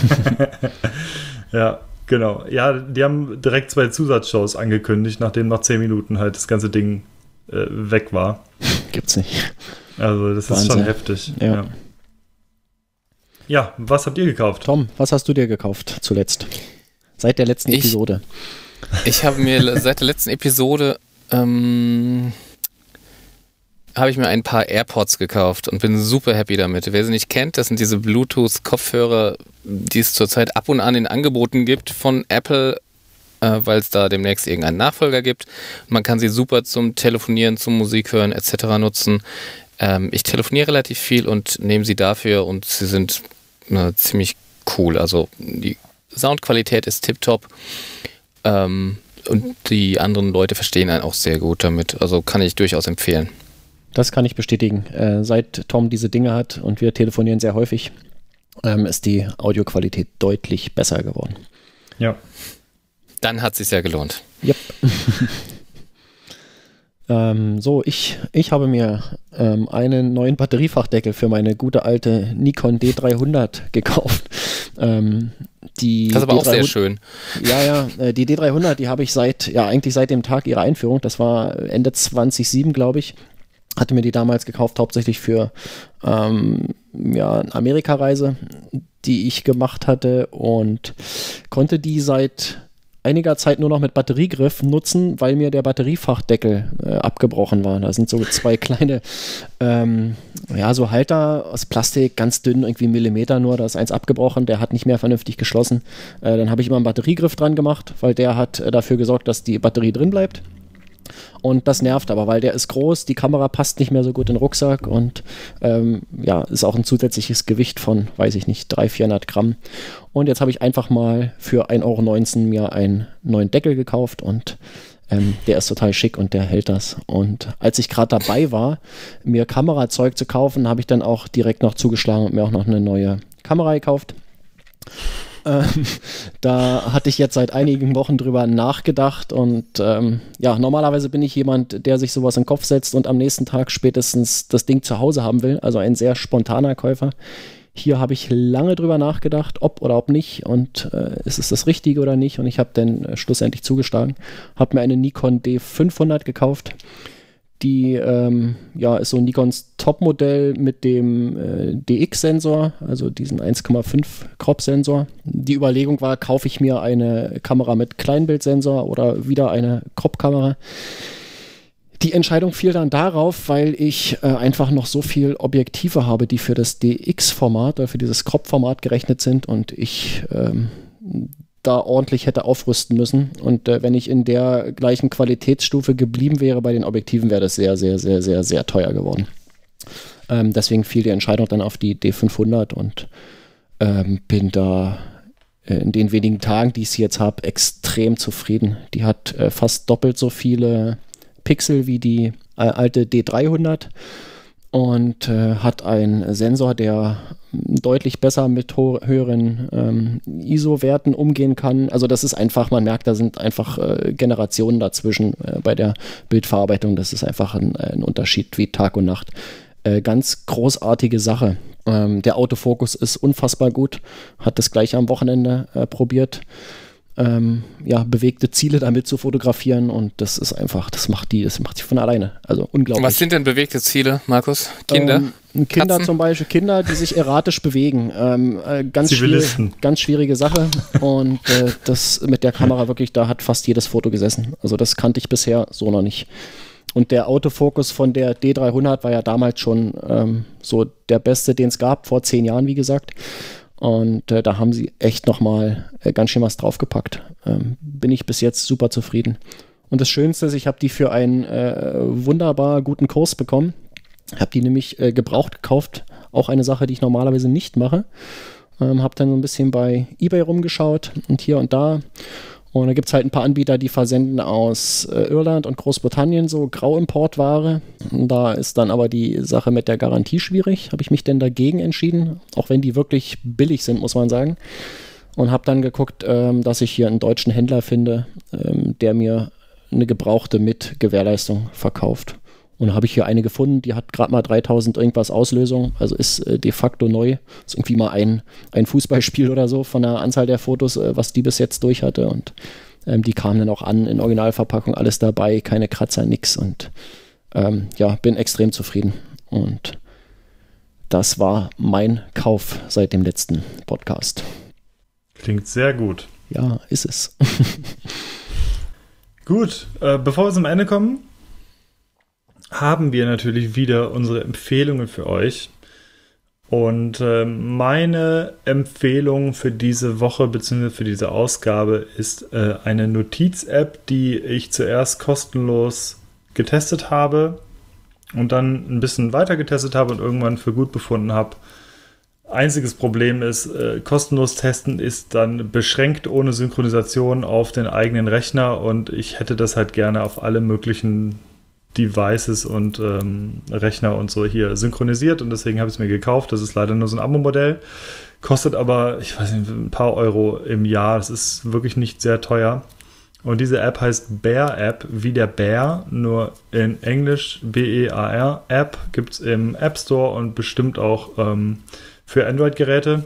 Ja, genau. Ja, die haben direkt zwei Zusatzshows angekündigt, nachdem nach zehn Minuten halt das ganze Ding äh, weg war.
Gibt's nicht.
Also, das Wahnsinn. Ist schon heftig.
Ja.
ja. Ja, was habt ihr gekauft?
Tom, was hast du dir gekauft zuletzt? Seit der letzten
ich,
Episode.
Ich habe mir seit der letzten Episode ähm, habe ich mir ein paar AirPods gekauft und bin super happy damit. Wer sie nicht kennt, das sind diese Bluetooth-Kopfhörer, die es zurzeit ab und an in Angeboten gibt von Apple, äh, weil es da demnächst irgendeinen Nachfolger gibt. Man kann sie super zum Telefonieren, zum Musik hören et cetera nutzen. Ähm, ich telefoniere relativ viel und nehme sie dafür und sie sind äh, ziemlich cool. Also die Soundqualität ist tipptopp. Ähm, und die anderen Leute verstehen einen auch sehr gut damit. Also kann ich durchaus empfehlen.
Das kann ich bestätigen. Äh, seit Tom diese Dinge hat und wir telefonieren sehr häufig, ähm, ist die Audioqualität deutlich besser geworden.
Ja.
Dann hat es sich ja gelohnt.
Yep. ähm, so, ich, ich habe mir ähm, einen neuen Batteriefachdeckel für meine gute alte Nikon D dreihundert gekauft. Ähm, die
das ist aber
D dreihundert,
auch sehr schön.
Ja, ja, äh, die D dreihundert, die habe ich seit, ja eigentlich seit dem Tag ihrer Einführung, das war Ende zwanzig sieben, glaube ich, hatte mir die damals gekauft, hauptsächlich für ähm, ja, eine Amerikareise, die ich gemacht hatte und konnte die seit einiger Zeit nur noch mit Batteriegriff nutzen, weil mir der Batteriefachdeckel äh, abgebrochen war. Da sind so zwei kleine, ähm, ja, so Halter aus Plastik, ganz dünn, irgendwie einen Millimeter nur, da ist eins abgebrochen, der hat nicht mehr vernünftig geschlossen. Äh, dann habe ich immer einen Batteriegriff dran gemacht, weil der hat äh, dafür gesorgt, dass die Batterie drin bleibt. Und das nervt aber, weil der ist groß, die Kamera passt nicht mehr so gut in den Rucksack und ähm, ja, ist auch ein zusätzliches Gewicht von, weiß ich nicht, dreihundert, vierhundert Gramm. Und jetzt habe ich einfach mal für ein Euro neunzehn mir einen neuen Deckel gekauft und ähm, der ist total schick und der hält das. Und als ich gerade dabei war, mir Kamerazeug zu kaufen, habe ich dann auch direkt noch zugeschlagen und mir auch noch eine neue Kamera gekauft. Ähm, da hatte ich jetzt seit einigen Wochen drüber nachgedacht und ähm, ja, normalerweise bin ich jemand, der sich sowas in den Kopf setzt und am nächsten Tag spätestens das Ding zu Hause haben will, also ein sehr spontaner Käufer. Hier habe ich lange drüber nachgedacht, ob oder ob nicht und äh, ist es das Richtige oder nicht und ich habe dann äh, schlussendlich zugeschlagen, habe mir eine Nikon D fünfhundert gekauft. Die ähm, ja, ist so Nikons Topmodell mit dem äh, D X-Sensor, also diesen eins Komma fünf Crop-Sensor. Die Überlegung war, kaufe ich mir eine Kamera mit Kleinbildsensor oder wieder eine Crop-Kamera. Die Entscheidung fiel dann darauf, weil ich äh, einfach noch so viel Objektive habe, die für das D X-Format oder für dieses Crop-Format gerechnet sind und ich ähm, da ordentlich hätte aufrüsten müssen. Und äh, wenn ich in der gleichen Qualitätsstufe geblieben wäre bei den Objektiven, wäre das sehr, sehr, sehr, sehr, sehr teuer geworden. Ähm, deswegen fiel die Entscheidung dann auf die D fünfhundert und ähm, bin da äh, in den wenigen Tagen, die ich sie jetzt habe, extrem zufrieden. Die hat äh, fast doppelt so viele Pixel wie die äh, alte D dreihundert und äh, hat einen Sensor, der deutlich besser mit ho- höheren ähm, I S O-Werten umgehen kann. Also das ist einfach, man merkt, da sind einfach äh, Generationen dazwischen äh, bei der Bildverarbeitung. Das ist einfach ein, ein Unterschied wie Tag und Nacht. Äh, ganz großartige Sache. Ähm, der Autofokus ist unfassbar gut. Hat das gleich am Wochenende äh, probiert. Ähm, ja, bewegte Ziele damit zu fotografieren und das ist einfach, das macht die, das macht sie von alleine. Also unglaublich.
Was sind denn bewegte Ziele, Markus? Kinder?
Ähm, Kinder
Katzen?
zum Beispiel, Kinder, die sich erratisch bewegen. Ähm, äh, ganz, schwierig, ganz schwierige Sache und äh, das mit der Kamera wirklich, da hat fast jedes Foto gesessen. Also das kannte ich bisher so noch nicht. Und der Autofokus von der D dreihundert war ja damals schon ähm, so der beste, den es gab, vor zehn Jahren, wie gesagt. Und äh, da haben sie echt nochmal äh, ganz schön was draufgepackt. Ähm, bin ich bis jetzt super zufrieden. Und das Schönste ist, ich habe die für einen äh, wunderbar guten Kurs bekommen. Habe die nämlich äh, gebraucht gekauft. Auch eine Sache, die ich normalerweise nicht mache. Ähm, habe dann so ein bisschen bei eBay rumgeschaut und hier und da. Und da gibt es halt ein paar Anbieter, die versenden aus äh, Irland und Großbritannien so Grauimportware. Und da ist dann aber die Sache mit der Garantie schwierig. Habe ich mich denn dagegen entschieden, auch wenn die wirklich billig sind, muss man sagen. Und habe dann geguckt, ähm, dass ich hier einen deutschen Händler finde, ähm, der mir eine gebrauchte mit Gewährleistung verkauft. Und da habe ich hier eine gefunden, die hat gerade mal dreitausend irgendwas Auslösung, also ist äh, de facto neu. Ist irgendwie mal ein, ein Fußballspiel oder so von der Anzahl der Fotos, äh, was die bis jetzt durch hatte. Und ähm, die kamen dann auch an in Originalverpackung, alles dabei, keine Kratzer, nix. Und ähm, ja, bin extrem zufrieden. Und das war mein Kauf seit dem letzten Podcast.
Klingt sehr gut.
Ja, ist es.
Gut, äh, bevor wir zum Ende kommen, haben wir natürlich wieder unsere Empfehlungen für euch. Und äh, meine Empfehlung für diese Woche bzw. für diese Ausgabe ist äh, eine Notiz-App, die ich zuerst kostenlos getestet habe und dann ein bisschen weiter getestet habe und irgendwann für gut befunden habe. Einziges Problem ist, äh, kostenlos testen ist dann beschränkt ohne Synchronisation auf den eigenen Rechner und ich hätte das halt gerne auf alle möglichen Devices und ähm, Rechner und so hier synchronisiert und deswegen habe ich es mir gekauft. Das ist leider nur so ein Abo-Modell, kostet aber, ich weiß nicht, ein paar Euro im Jahr. Das ist wirklich nicht sehr teuer. Und diese App heißt Bear App, wie der Bär, nur in Englisch, B E A R App, gibt es im App Store und bestimmt auch ähm, für Android-Geräte.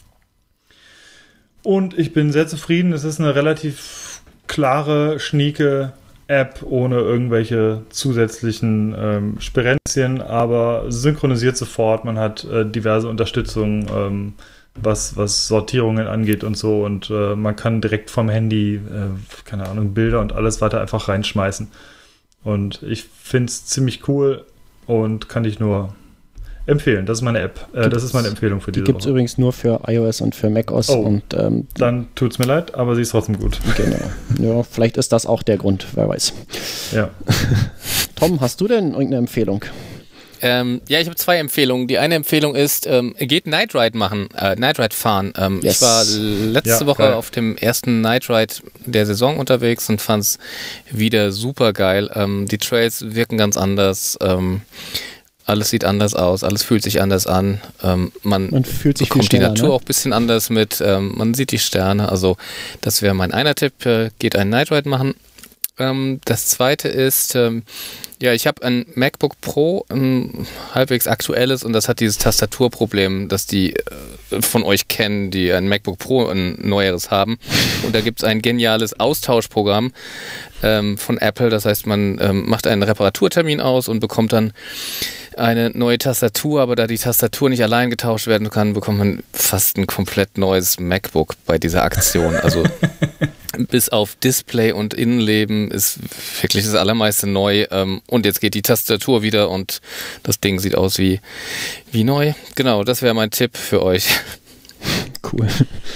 Und ich bin sehr zufrieden. Es ist eine relativ klare, schnieke App ohne irgendwelche zusätzlichen ähm, Sperenzien, aber synchronisiert sofort. Man hat äh, diverse Unterstützung, ähm, was, was Sortierungen angeht und so. Und äh, man kann direkt vom Handy, äh, keine Ahnung, Bilder und alles weiter einfach reinschmeißen. Und ich finde es ziemlich cool und kann ich nur empfehlen. Das ist meine App. Äh, das ist meine Empfehlung für diese
Die gibt es übrigens nur für iOS und für macOS.
Oh,
und, ähm,
dann tut es mir leid, aber sie ist trotzdem gut.
Genau. Ja, vielleicht ist das auch der Grund, wer weiß.
Ja.
Tom, hast du denn irgendeine Empfehlung?
Ähm, ja, ich habe zwei Empfehlungen. Die eine Empfehlung ist, ähm, geht Night Ride machen, äh, Night Ride fahren. Ähm, yes. Ich war letzte ja, Woche geil. auf dem ersten Night Ride der Saison unterwegs und fand es wieder super geil. Ähm, die Trails wirken ganz anders. Ähm, Alles sieht anders aus, alles fühlt sich anders an. Ähm, man,
man fühlt sich
bekommt
viel schneller,
die Natur
ne?
auch ein bisschen anders mit. Ähm, man sieht die Sterne. Also das wäre mein einer Tipp. Äh, geht einen Night Ride machen. Ähm, das zweite ist, ähm, ja, ich habe ein MacBook Pro, ein halbwegs aktuelles, und das hat dieses Tastaturproblem, das die äh, von euch kennen, die ein MacBook Pro, ein neueres haben. Und da gibt es ein geniales Austauschprogramm ähm, von Apple. Das heißt, man ähm, macht einen Reparaturtermin aus und bekommt dann eine neue Tastatur, aber da die Tastatur nicht allein getauscht werden kann, bekommt man fast ein komplett neues MacBook bei dieser Aktion. Also bis auf Display und Innenleben ist wirklich das Allermeiste neu. Und jetzt geht die Tastatur wieder und das Ding sieht aus wie, wie neu. Genau, das wäre mein Tipp für euch.
Cool.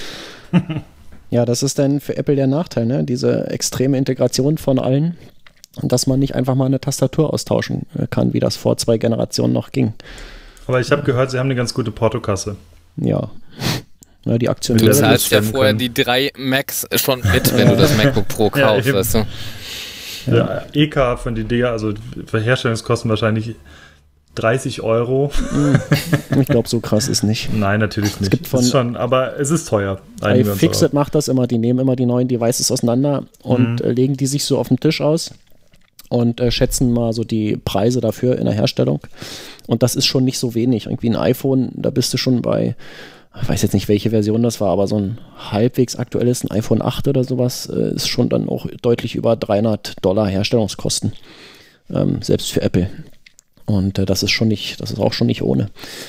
Ja, das ist dann für Apple der Nachteil, ne? Diese extreme Integration von allen. Und dass man nicht einfach mal eine Tastatur austauschen kann, wie das vor zwei Generationen noch ging.
Aber ich habe gehört, sie haben eine ganz gute Portokasse.
Ja. Ja, die Aktion.
Du zahlst ja vorher können. die drei Macs schon mit, wenn du das MacBook Pro kaufst, ja, weißt du?
Ja. Ja, E K von die Dinger, also für Herstellungskosten wahrscheinlich dreißig Euro.
Ich glaube, so krass ist nicht.
Nein, natürlich nicht.
Es gibt von
ist schon, aber es ist teuer.
iFixit macht das immer, die nehmen immer die neuen Devices auseinander und mhm. äh, legen die sich so auf den Tisch aus und äh, schätzen mal so die Preise dafür in der Herstellung. Und das ist schon nicht so wenig. Irgendwie ein iPhone, da bist du schon bei, ich weiß jetzt nicht, welche Version das war, aber so ein halbwegs aktuelles, ein iPhone acht oder sowas, äh, ist schon dann auch deutlich über dreihundert Dollar Herstellungskosten. Ähm, selbst für Apple. Und äh, das ist schon nicht, das ist auch schon nicht ohne.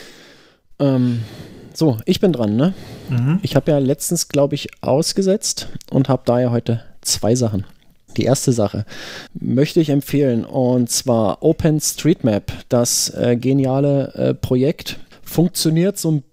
Ähm, so, ich bin dran, ne? Mhm. Ich habe ja letztens, glaube ich, ausgesetzt und habe daher heute zwei Sachen. Die erste Sache möchte ich empfehlen, und zwar OpenStreetMap, das äh, geniale äh, Projekt. Funktioniert so ein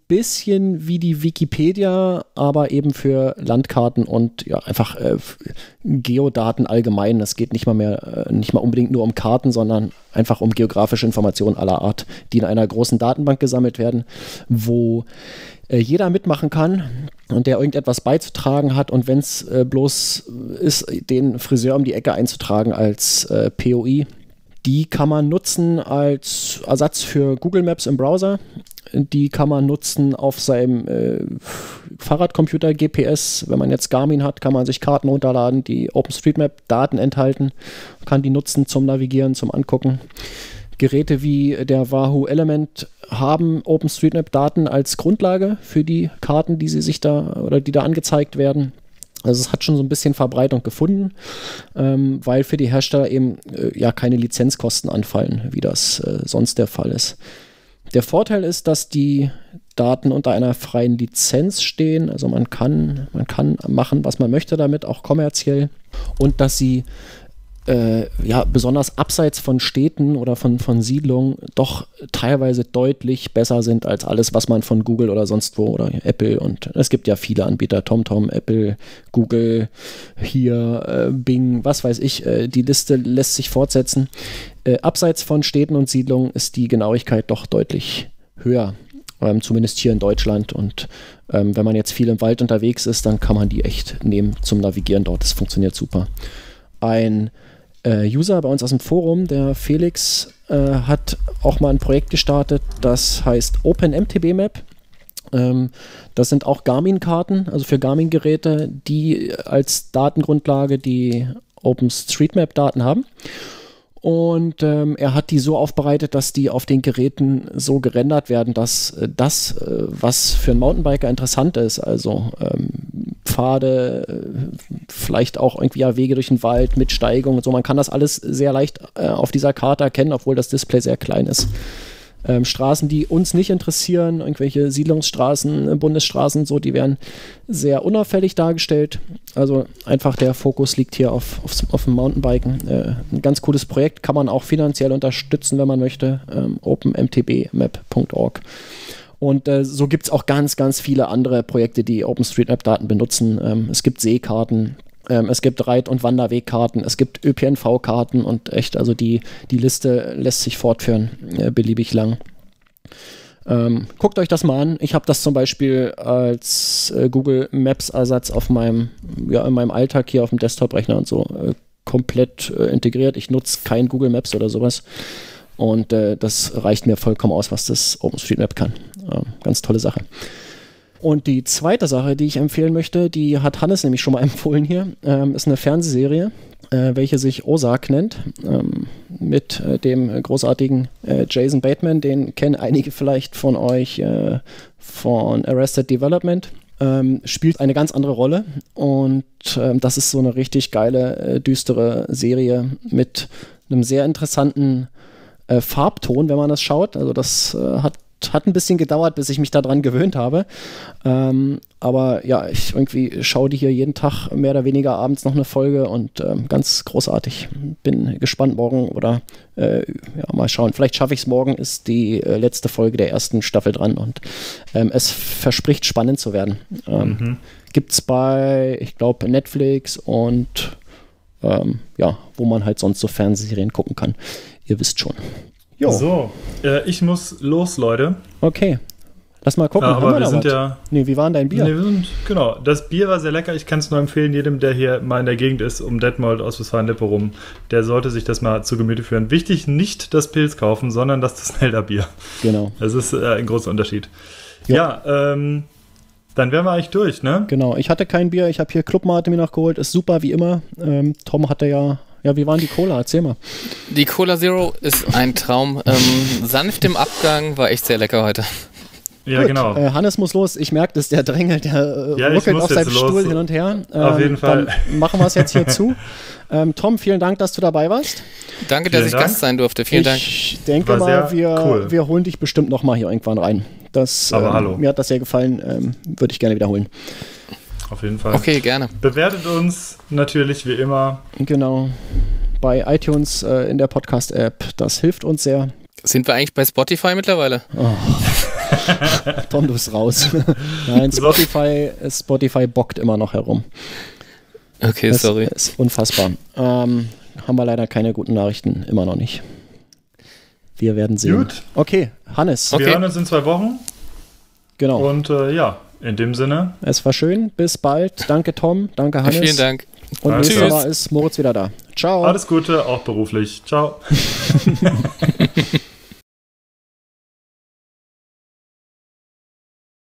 bisschen wie die Wikipedia, aber eben für Landkarten und ja, einfach äh, Geodaten allgemein. Es geht nicht mal mehr, äh, nicht mal unbedingt nur um Karten, sondern einfach um geografische Informationen aller Art, die in einer großen Datenbank gesammelt werden, wo äh, jeder mitmachen kann und der irgendetwas beizutragen hat. Und wenn es äh, bloß ist, den Friseur um die Ecke einzutragen als äh, P O I, die kann man nutzen als Ersatz für Google Maps im Browser. Die kann man nutzen auf seinem äh, Fahrradcomputer, G P S. Wenn man jetzt Garmin hat, kann man sich Karten runterladen, die OpenStreetMap-Daten enthalten, kann die nutzen zum Navigieren, zum Angucken. Geräte wie der Wahoo Element haben OpenStreetMap-Daten als Grundlage für die Karten, die sie sich da oder die da angezeigt werden. Also es hat schon so ein bisschen Verbreitung gefunden, ähm, weil für die Hersteller eben äh, ja keine Lizenzkosten anfallen, wie das äh, sonst der Fall ist. Der Vorteil ist, dass die Daten unter einer freien Lizenz stehen, also man kann, man kann machen, was man möchte damit, auch kommerziell, und dass sie äh, ja, besonders abseits von Städten oder von, von Siedlungen doch teilweise deutlich besser sind als alles, was man von Google oder sonst wo oder Apple, und es gibt ja viele Anbieter, TomTom, Apple, Google, hier äh, Bing, was weiß ich, äh, die Liste lässt sich fortsetzen. Äh, abseits von Städten und Siedlungen ist die Genauigkeit doch deutlich höher, ähm, zumindest hier in Deutschland, und ähm, wenn man jetzt viel im Wald unterwegs ist, dann kann man die echt nehmen zum Navigieren dort, das funktioniert super. Ein äh, User bei uns aus dem Forum, der Felix, äh, hat auch mal ein Projekt gestartet, das heißt OpenMTB-Map. Ähm, das sind auch Garmin-Karten, also für Garmin-Geräte, die als Datengrundlage die OpenStreetMap-Daten haben. Und ähm, er hat die so aufbereitet, dass die auf den Geräten so gerendert werden, dass äh, das, äh, was für einen Mountainbiker interessant ist, also ähm, Pfade, äh, vielleicht auch irgendwie ja, Wege durch den Wald mit Steigung und so, man kann das alles sehr leicht äh, auf dieser Karte erkennen, obwohl das Display sehr klein ist. Ähm, Straßen, die uns nicht interessieren, irgendwelche Siedlungsstraßen, Bundesstraßen, so, die werden sehr unauffällig dargestellt. Also einfach der Fokus liegt hier auf, auf, auf dem Mountainbiken. Äh, ein ganz cooles Projekt, kann man auch finanziell unterstützen, wenn man möchte. Ähm, open m t b map punkt org. Und äh, so gibt es auch ganz, ganz viele andere Projekte, die OpenStreetMap-Daten benutzen. Ähm, es gibt Seekarten. Es gibt Reit- und Wanderwegkarten, es gibt Ö P N V-Karten und echt, also die, die Liste lässt sich fortführen, äh, beliebig lang. Ähm, guckt euch das mal an. Ich habe das zum Beispiel als äh, Google Maps-Ersatz auf meinem, ja, in meinem Alltag hier auf dem Desktop-Rechner und so äh, komplett äh, integriert. Ich nutze kein Google Maps oder sowas. Und äh, das reicht mir vollkommen aus, was das OpenStreetMap kann. Ähm, ganz tolle Sache. Und die zweite Sache, die ich empfehlen möchte, die hat Hannes nämlich schon mal empfohlen hier, ähm, ist eine Fernsehserie, äh, welche sich Ozark nennt, ähm, mit äh, dem großartigen äh, Jason Bateman, den kennen einige vielleicht von euch äh, von Arrested Development, ähm, spielt eine ganz andere Rolle, und ähm, das ist so eine richtig geile, äh, düstere Serie mit einem sehr interessanten äh, Farbton, wenn man das schaut, also das äh, hat Hat ein bisschen gedauert, bis ich mich daran gewöhnt habe. Ähm, aber ja, ich irgendwie schaue die hier jeden Tag mehr oder weniger abends noch eine Folge, und ähm, ganz großartig. Bin gespannt morgen oder äh, ja, mal schauen. Vielleicht schaffe ich es morgen, ist die äh, letzte Folge der ersten Staffel dran, und ähm, es verspricht spannend zu werden. Ähm, mhm. Gibt es bei, ich glaube, Netflix und ähm, ja, wo man halt sonst so Fernsehserien gucken kann. Ihr wisst schon. Jo.
So, äh, ich muss los, Leute.
Okay. Lass mal gucken.
Ja, aber wir, wir sind
was?
ja...
Nee, wie war denn dein Bier?
Nee, wir sind, genau. Das Bier war sehr lecker. Ich kann es nur empfehlen, jedem, der hier mal in der Gegend ist, um Detmold, aus Westfalen-Lippe rum, der sollte sich das mal zu Gemüte führen. Wichtig, nicht das Pilz kaufen, sondern das Snelder-Bier. Genau. Das ist äh, ein großer Unterschied. Jo. Ja, ähm... Dann wären wir eigentlich durch, ne?
Genau. Ich hatte kein Bier. Ich habe hier Club Mate mir noch geholt. Ist super, wie immer. Ähm, Tom hatte ja... Ja, wie waren die Cola? Erzähl mal.
Die Cola Zero ist ein Traum. Ähm, sanft im Abgang, war echt sehr lecker heute.
Ja,
Gut.
genau.
Äh, Hannes muss los. Ich merke, dass der drängelt, der äh, ja, ruckelt auf seinem Stuhl hin und her. Ähm,
auf jeden Fall.
Dann machen wir es jetzt hier zu. Ähm, Tom, vielen Dank, dass du dabei warst.
Danke, dass vielen ich Dank. Gast sein durfte. Vielen
ich
Dank.
Ich denke mal, wir, cool. wir holen dich bestimmt noch mal hier irgendwann rein. Das,
Aber
ähm,
hallo.
Mir hat das sehr gefallen. Ähm, würde ich gerne wiederholen.
Auf jeden Fall.
Okay, gerne.
Bewertet uns natürlich wie immer.
Genau. Bei iTunes äh, in der Podcast-App. Das hilft uns sehr.
Sind wir eigentlich bei Spotify mittlerweile?
Oh. Tom, du bist raus. Nein, Spotify, Spotify bockt immer noch herum.
Okay,
das
sorry.
Ist unfassbar. Ähm, haben wir leider keine guten Nachrichten, immer noch nicht. Wir werden sehen.
Gut.
Okay, Hannes.
Wir
Okay.
hören uns in zwei Wochen.
Genau.
Und äh, ja, in dem Sinne.
Es war schön. Bis bald. Danke, Tom. Danke, Hannes.
Vielen Dank.
Und
Alles
nächstes
klar.
Mal ist Moritz wieder da. Ciao.
Alles Gute, auch beruflich. Ciao.